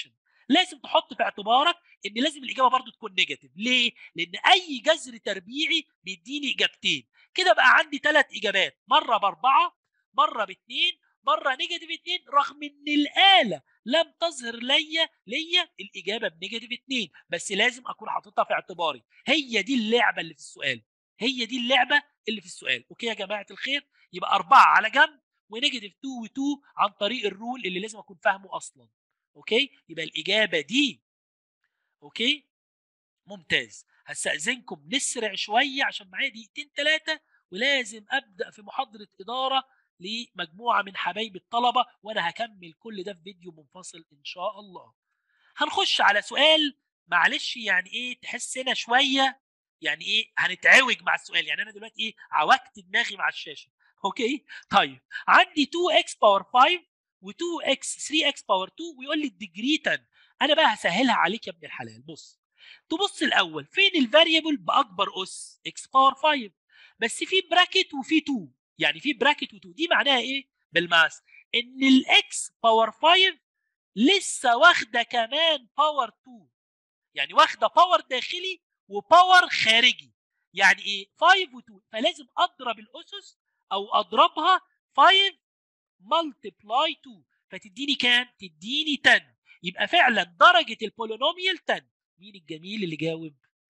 لازم تحط في اعتبارك ان لازم الاجابه برضو تكون نيجاتيف. ليه؟ لان اي جذر تربيعي بيديني اجابتين. كده بقى عندي 3 اجابات، مره ب4، مره ب2، مره نيجاتيف 2، رغم ان الاله لم تظهر ليا الاجابه بنيجاتيف 2، بس لازم اكون حاططها في اعتباري. هي دي اللعبه اللي في السؤال، هي دي اللعبه اللي في السؤال. اوكي يا جماعه الخير؟ يبقى 4 على جنب ونيجاتيف 2 و2 عن طريق الرول اللي لازم اكون فاهمه اصلا. اوكي، يبقى الاجابه دي. اوكي، ممتاز. هستأذنكم نسرع شويه عشان معايا دقيقتين 3 ولازم ابدا في محاضره اداره لمجموعه من حبايب الطلبه، وانا هكمل كل ده في فيديو منفصل ان شاء الله. هنخش على سؤال، معلش يعني ايه تحس هنا شويه، يعني ايه هنتعوج مع السؤال. يعني انا دلوقتي ايه عوجت دماغي مع الشاشه. اوكي طيب، عندي 2x باور 5 و2x 3x باور 2 ويقول لي الديجري 10. انا بقى هسهلها عليك يا ابن الحلال. بص، تبص الاول فين الفاريبل باكبر اس x باور 5، بس في براكت وفي 2، يعني في براكت و2، دي معناها ايه بالماس؟ ان الاكس باور 5 لسه واخده كمان باور 2، يعني واخده باور داخلي وباور خارجي. يعني ايه 5 و2؟ فلازم اضرب الاسس او اضربها 5 ملتبلاي 2 فتديني كام؟ تديني 10. يبقى فعلا درجه البولينوميال 10. مين الجميل اللي جاوب؟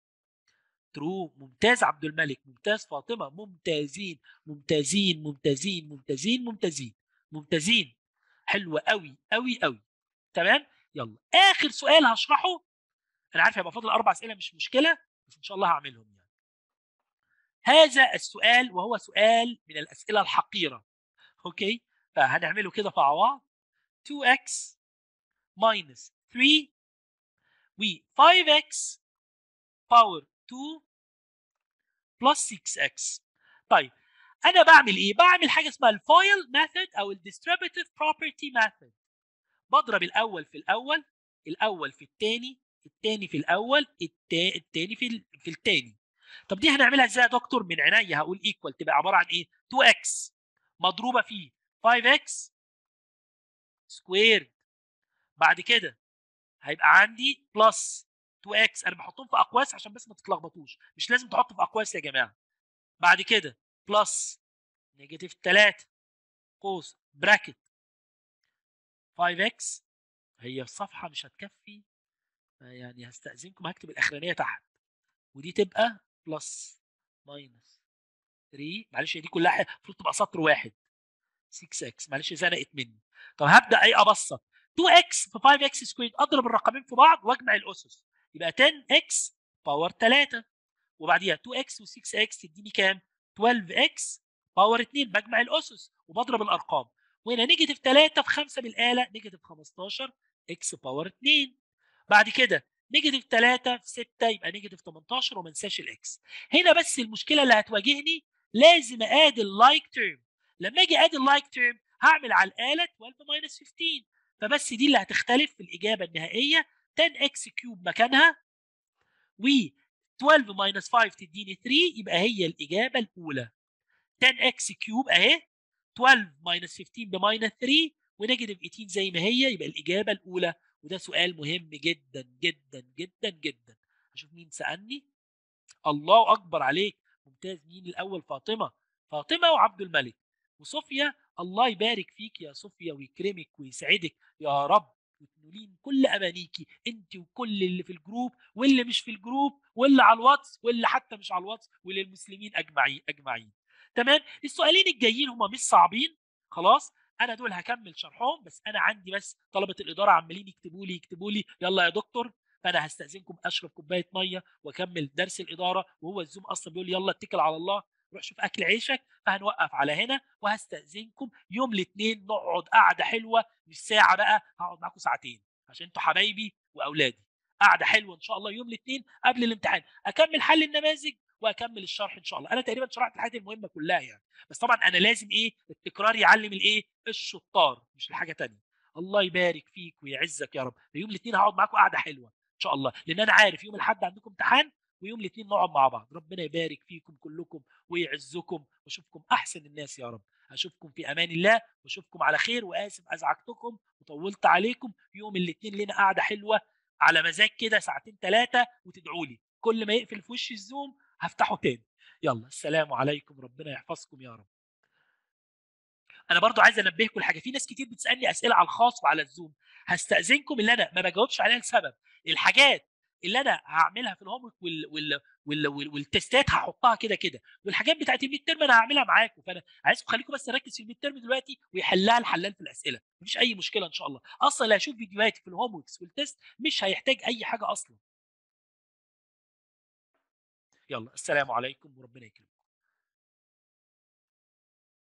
ترو. ممتاز عبد الملك، ممتاز فاطمه، ممتازين ممتازين ممتازين ممتازين ممتازين ممتازين. حلوه قوي قوي قوي. تمام. يلا اخر سؤال هشرحه، انا عارف هيبقى فاضل 4 اسئله مش مشكله، بس ان شاء الله هعملهم يعني. هذا السؤال وهو سؤال من الاسئله الحقيره. اوكي، فهنعمله كده مع بعض. 2x minus 3 و 5x باور 2 plus 6x. طيب انا بعمل ايه؟ بعمل حاجه اسمها الفايل ميثود او الديستريبيوتيف بروبرتي ميثود. بضرب الاول في الاول، الاول في الثاني، الثاني في الاول، الثاني في الثاني. طب دي هنعملها ازاي يا دكتور؟ من عينيا. هقول ايكوال تبقى عباره عن ايه؟ 2x مضروبه في 5x سكوير. بعد كده هيبقى عندي بلس 2x، انا بحطهم في اقواس عشان بس ما تتلخبطوش، مش لازم تحطوا في اقواس يا جماعه. بعد كده بلس نيجاتيف 3 قوس براكت 5x. هي الصفحه مش هتكفي يعني هستأذنكم هكتب الاخرانيه تحت، ودي تبقى بلس ماينس 3. معلش دي كلها المفروض تبقى سطر واحد. 6x معلش زنقت مني. طب هبدا ايه ابسط؟ 2x في 5x سكوير، اضرب الرقمين في بعض واجمع الاسس يبقى 10x باور 3، وبعديها 2x و6x تديني كام؟ 12x باور 2. بجمع الاسس وبضرب الارقام، وهنا نيجاتيف 3 في 5 بالاله نيجاتيف 15 x باور 2. بعد كده نيجاتيف 3 في 6 يبقى نيجاتيف 18، وما انساش الاكس. هنا بس المشكله اللي هتواجهني لازم ادي اللايك تيرم. لما اجي ادي اللايك تيرم هعمل على الاله 12 ماينس 15، فبس دي اللي هتختلف في الاجابه النهائيه. 10 اكس كيوب مكانها و 12 ماينس 5 تديني 3، يبقى هي الاجابه الاولى. 10 اكس كيوب اهي، 12 ماينس 15 بماينس 3 ونيجاتيف 18 زي ما هي، يبقى الاجابه الاولى. وده سؤال مهم جدا جدا جدا جدا. اشوف مين سالني. الله اكبر عليك، ممتاز. مين الاول؟ فاطمه. فاطمه وعبد الملك وصوفيا. الله يبارك فيك يا صوفيا ويكرمك ويسعدك يا رب، وتنولين كل امانيكي انت وكل اللي في الجروب واللي مش في الجروب واللي على الواتس واللي حتى مش على الواتس وللمسلمين اجمعين اجمعين. تمام. السؤالين الجايين هم مش صعبين خلاص، انا دول هكمل شرحهم، بس انا عندي بس طلبه الاداره عمالين يكتبوا لي يكتبوا لي يلا يا دكتور. فانا هستاذنكم اشرب كوبايه ميه واكمل درس الاداره، وهو الزوم اصلا بيقول لي يلا اتكل على الله روح شوف اكل عيشك. فهنوقف على هنا، وهستاذنكم يوم الاثنين نقعد قعده حلوه، مش ساعه بقى، هقعد معاكم ساعتين عشان انتوا حبايبي واولادي. قعده حلوه ان شاء الله يوم الاثنين قبل الامتحان، اكمل حل النماذج واكمل الشرح ان شاء الله. انا تقريبا شرحت الحاجات المهمه كلها يعني، بس طبعا انا لازم ايه التكرار يعلم الايه الشطار مش الحاجه ثانيه. الله يبارك فيك ويعزك يا رب. يوم الاثنين هقعد معاكم قعده حلوه ان شاء الله، لان انا عارف يوم الاحد عندكم امتحان ويوم الاثنين نقعد مع بعض. ربنا يبارك فيكم كلكم ويعزكم واشوفكم احسن الناس يا رب. اشوفكم في امان الله واشوفكم على خير، واسف ازعجتكم وطولت عليكم. يوم الاثنين لنا قعده حلوه على مزاج كده ساعتين 3، وتدعوا لي كل ما يقفل في وش الزوم هفتحه تاني. يلا السلام عليكم، ربنا يحفظكم يا رب. انا برضو عايز انبهكم لحاجه، في ناس كتير بتسالني اسئله على الخاص وعلى الزوم. هستاذنكم اللي انا ما بجاوبش عليها لسبب الحاجات اللي انا هعملها في الهوم والتستات هحطها كده كده، والحاجات بتاعت الميد ترم انا هعملها معاكم. فانا عايزكم خليكم بس نركز في الميد ترم دلوقتي ويحلها الحلال في الاسئله، مفيش اي مشكله ان شاء الله. اصلا اللي هيشوف فيديوهاتي في الهوم والتست مش هيحتاج اي حاجه اصلا. يلا السلام عليكم وربنا يكرمكم.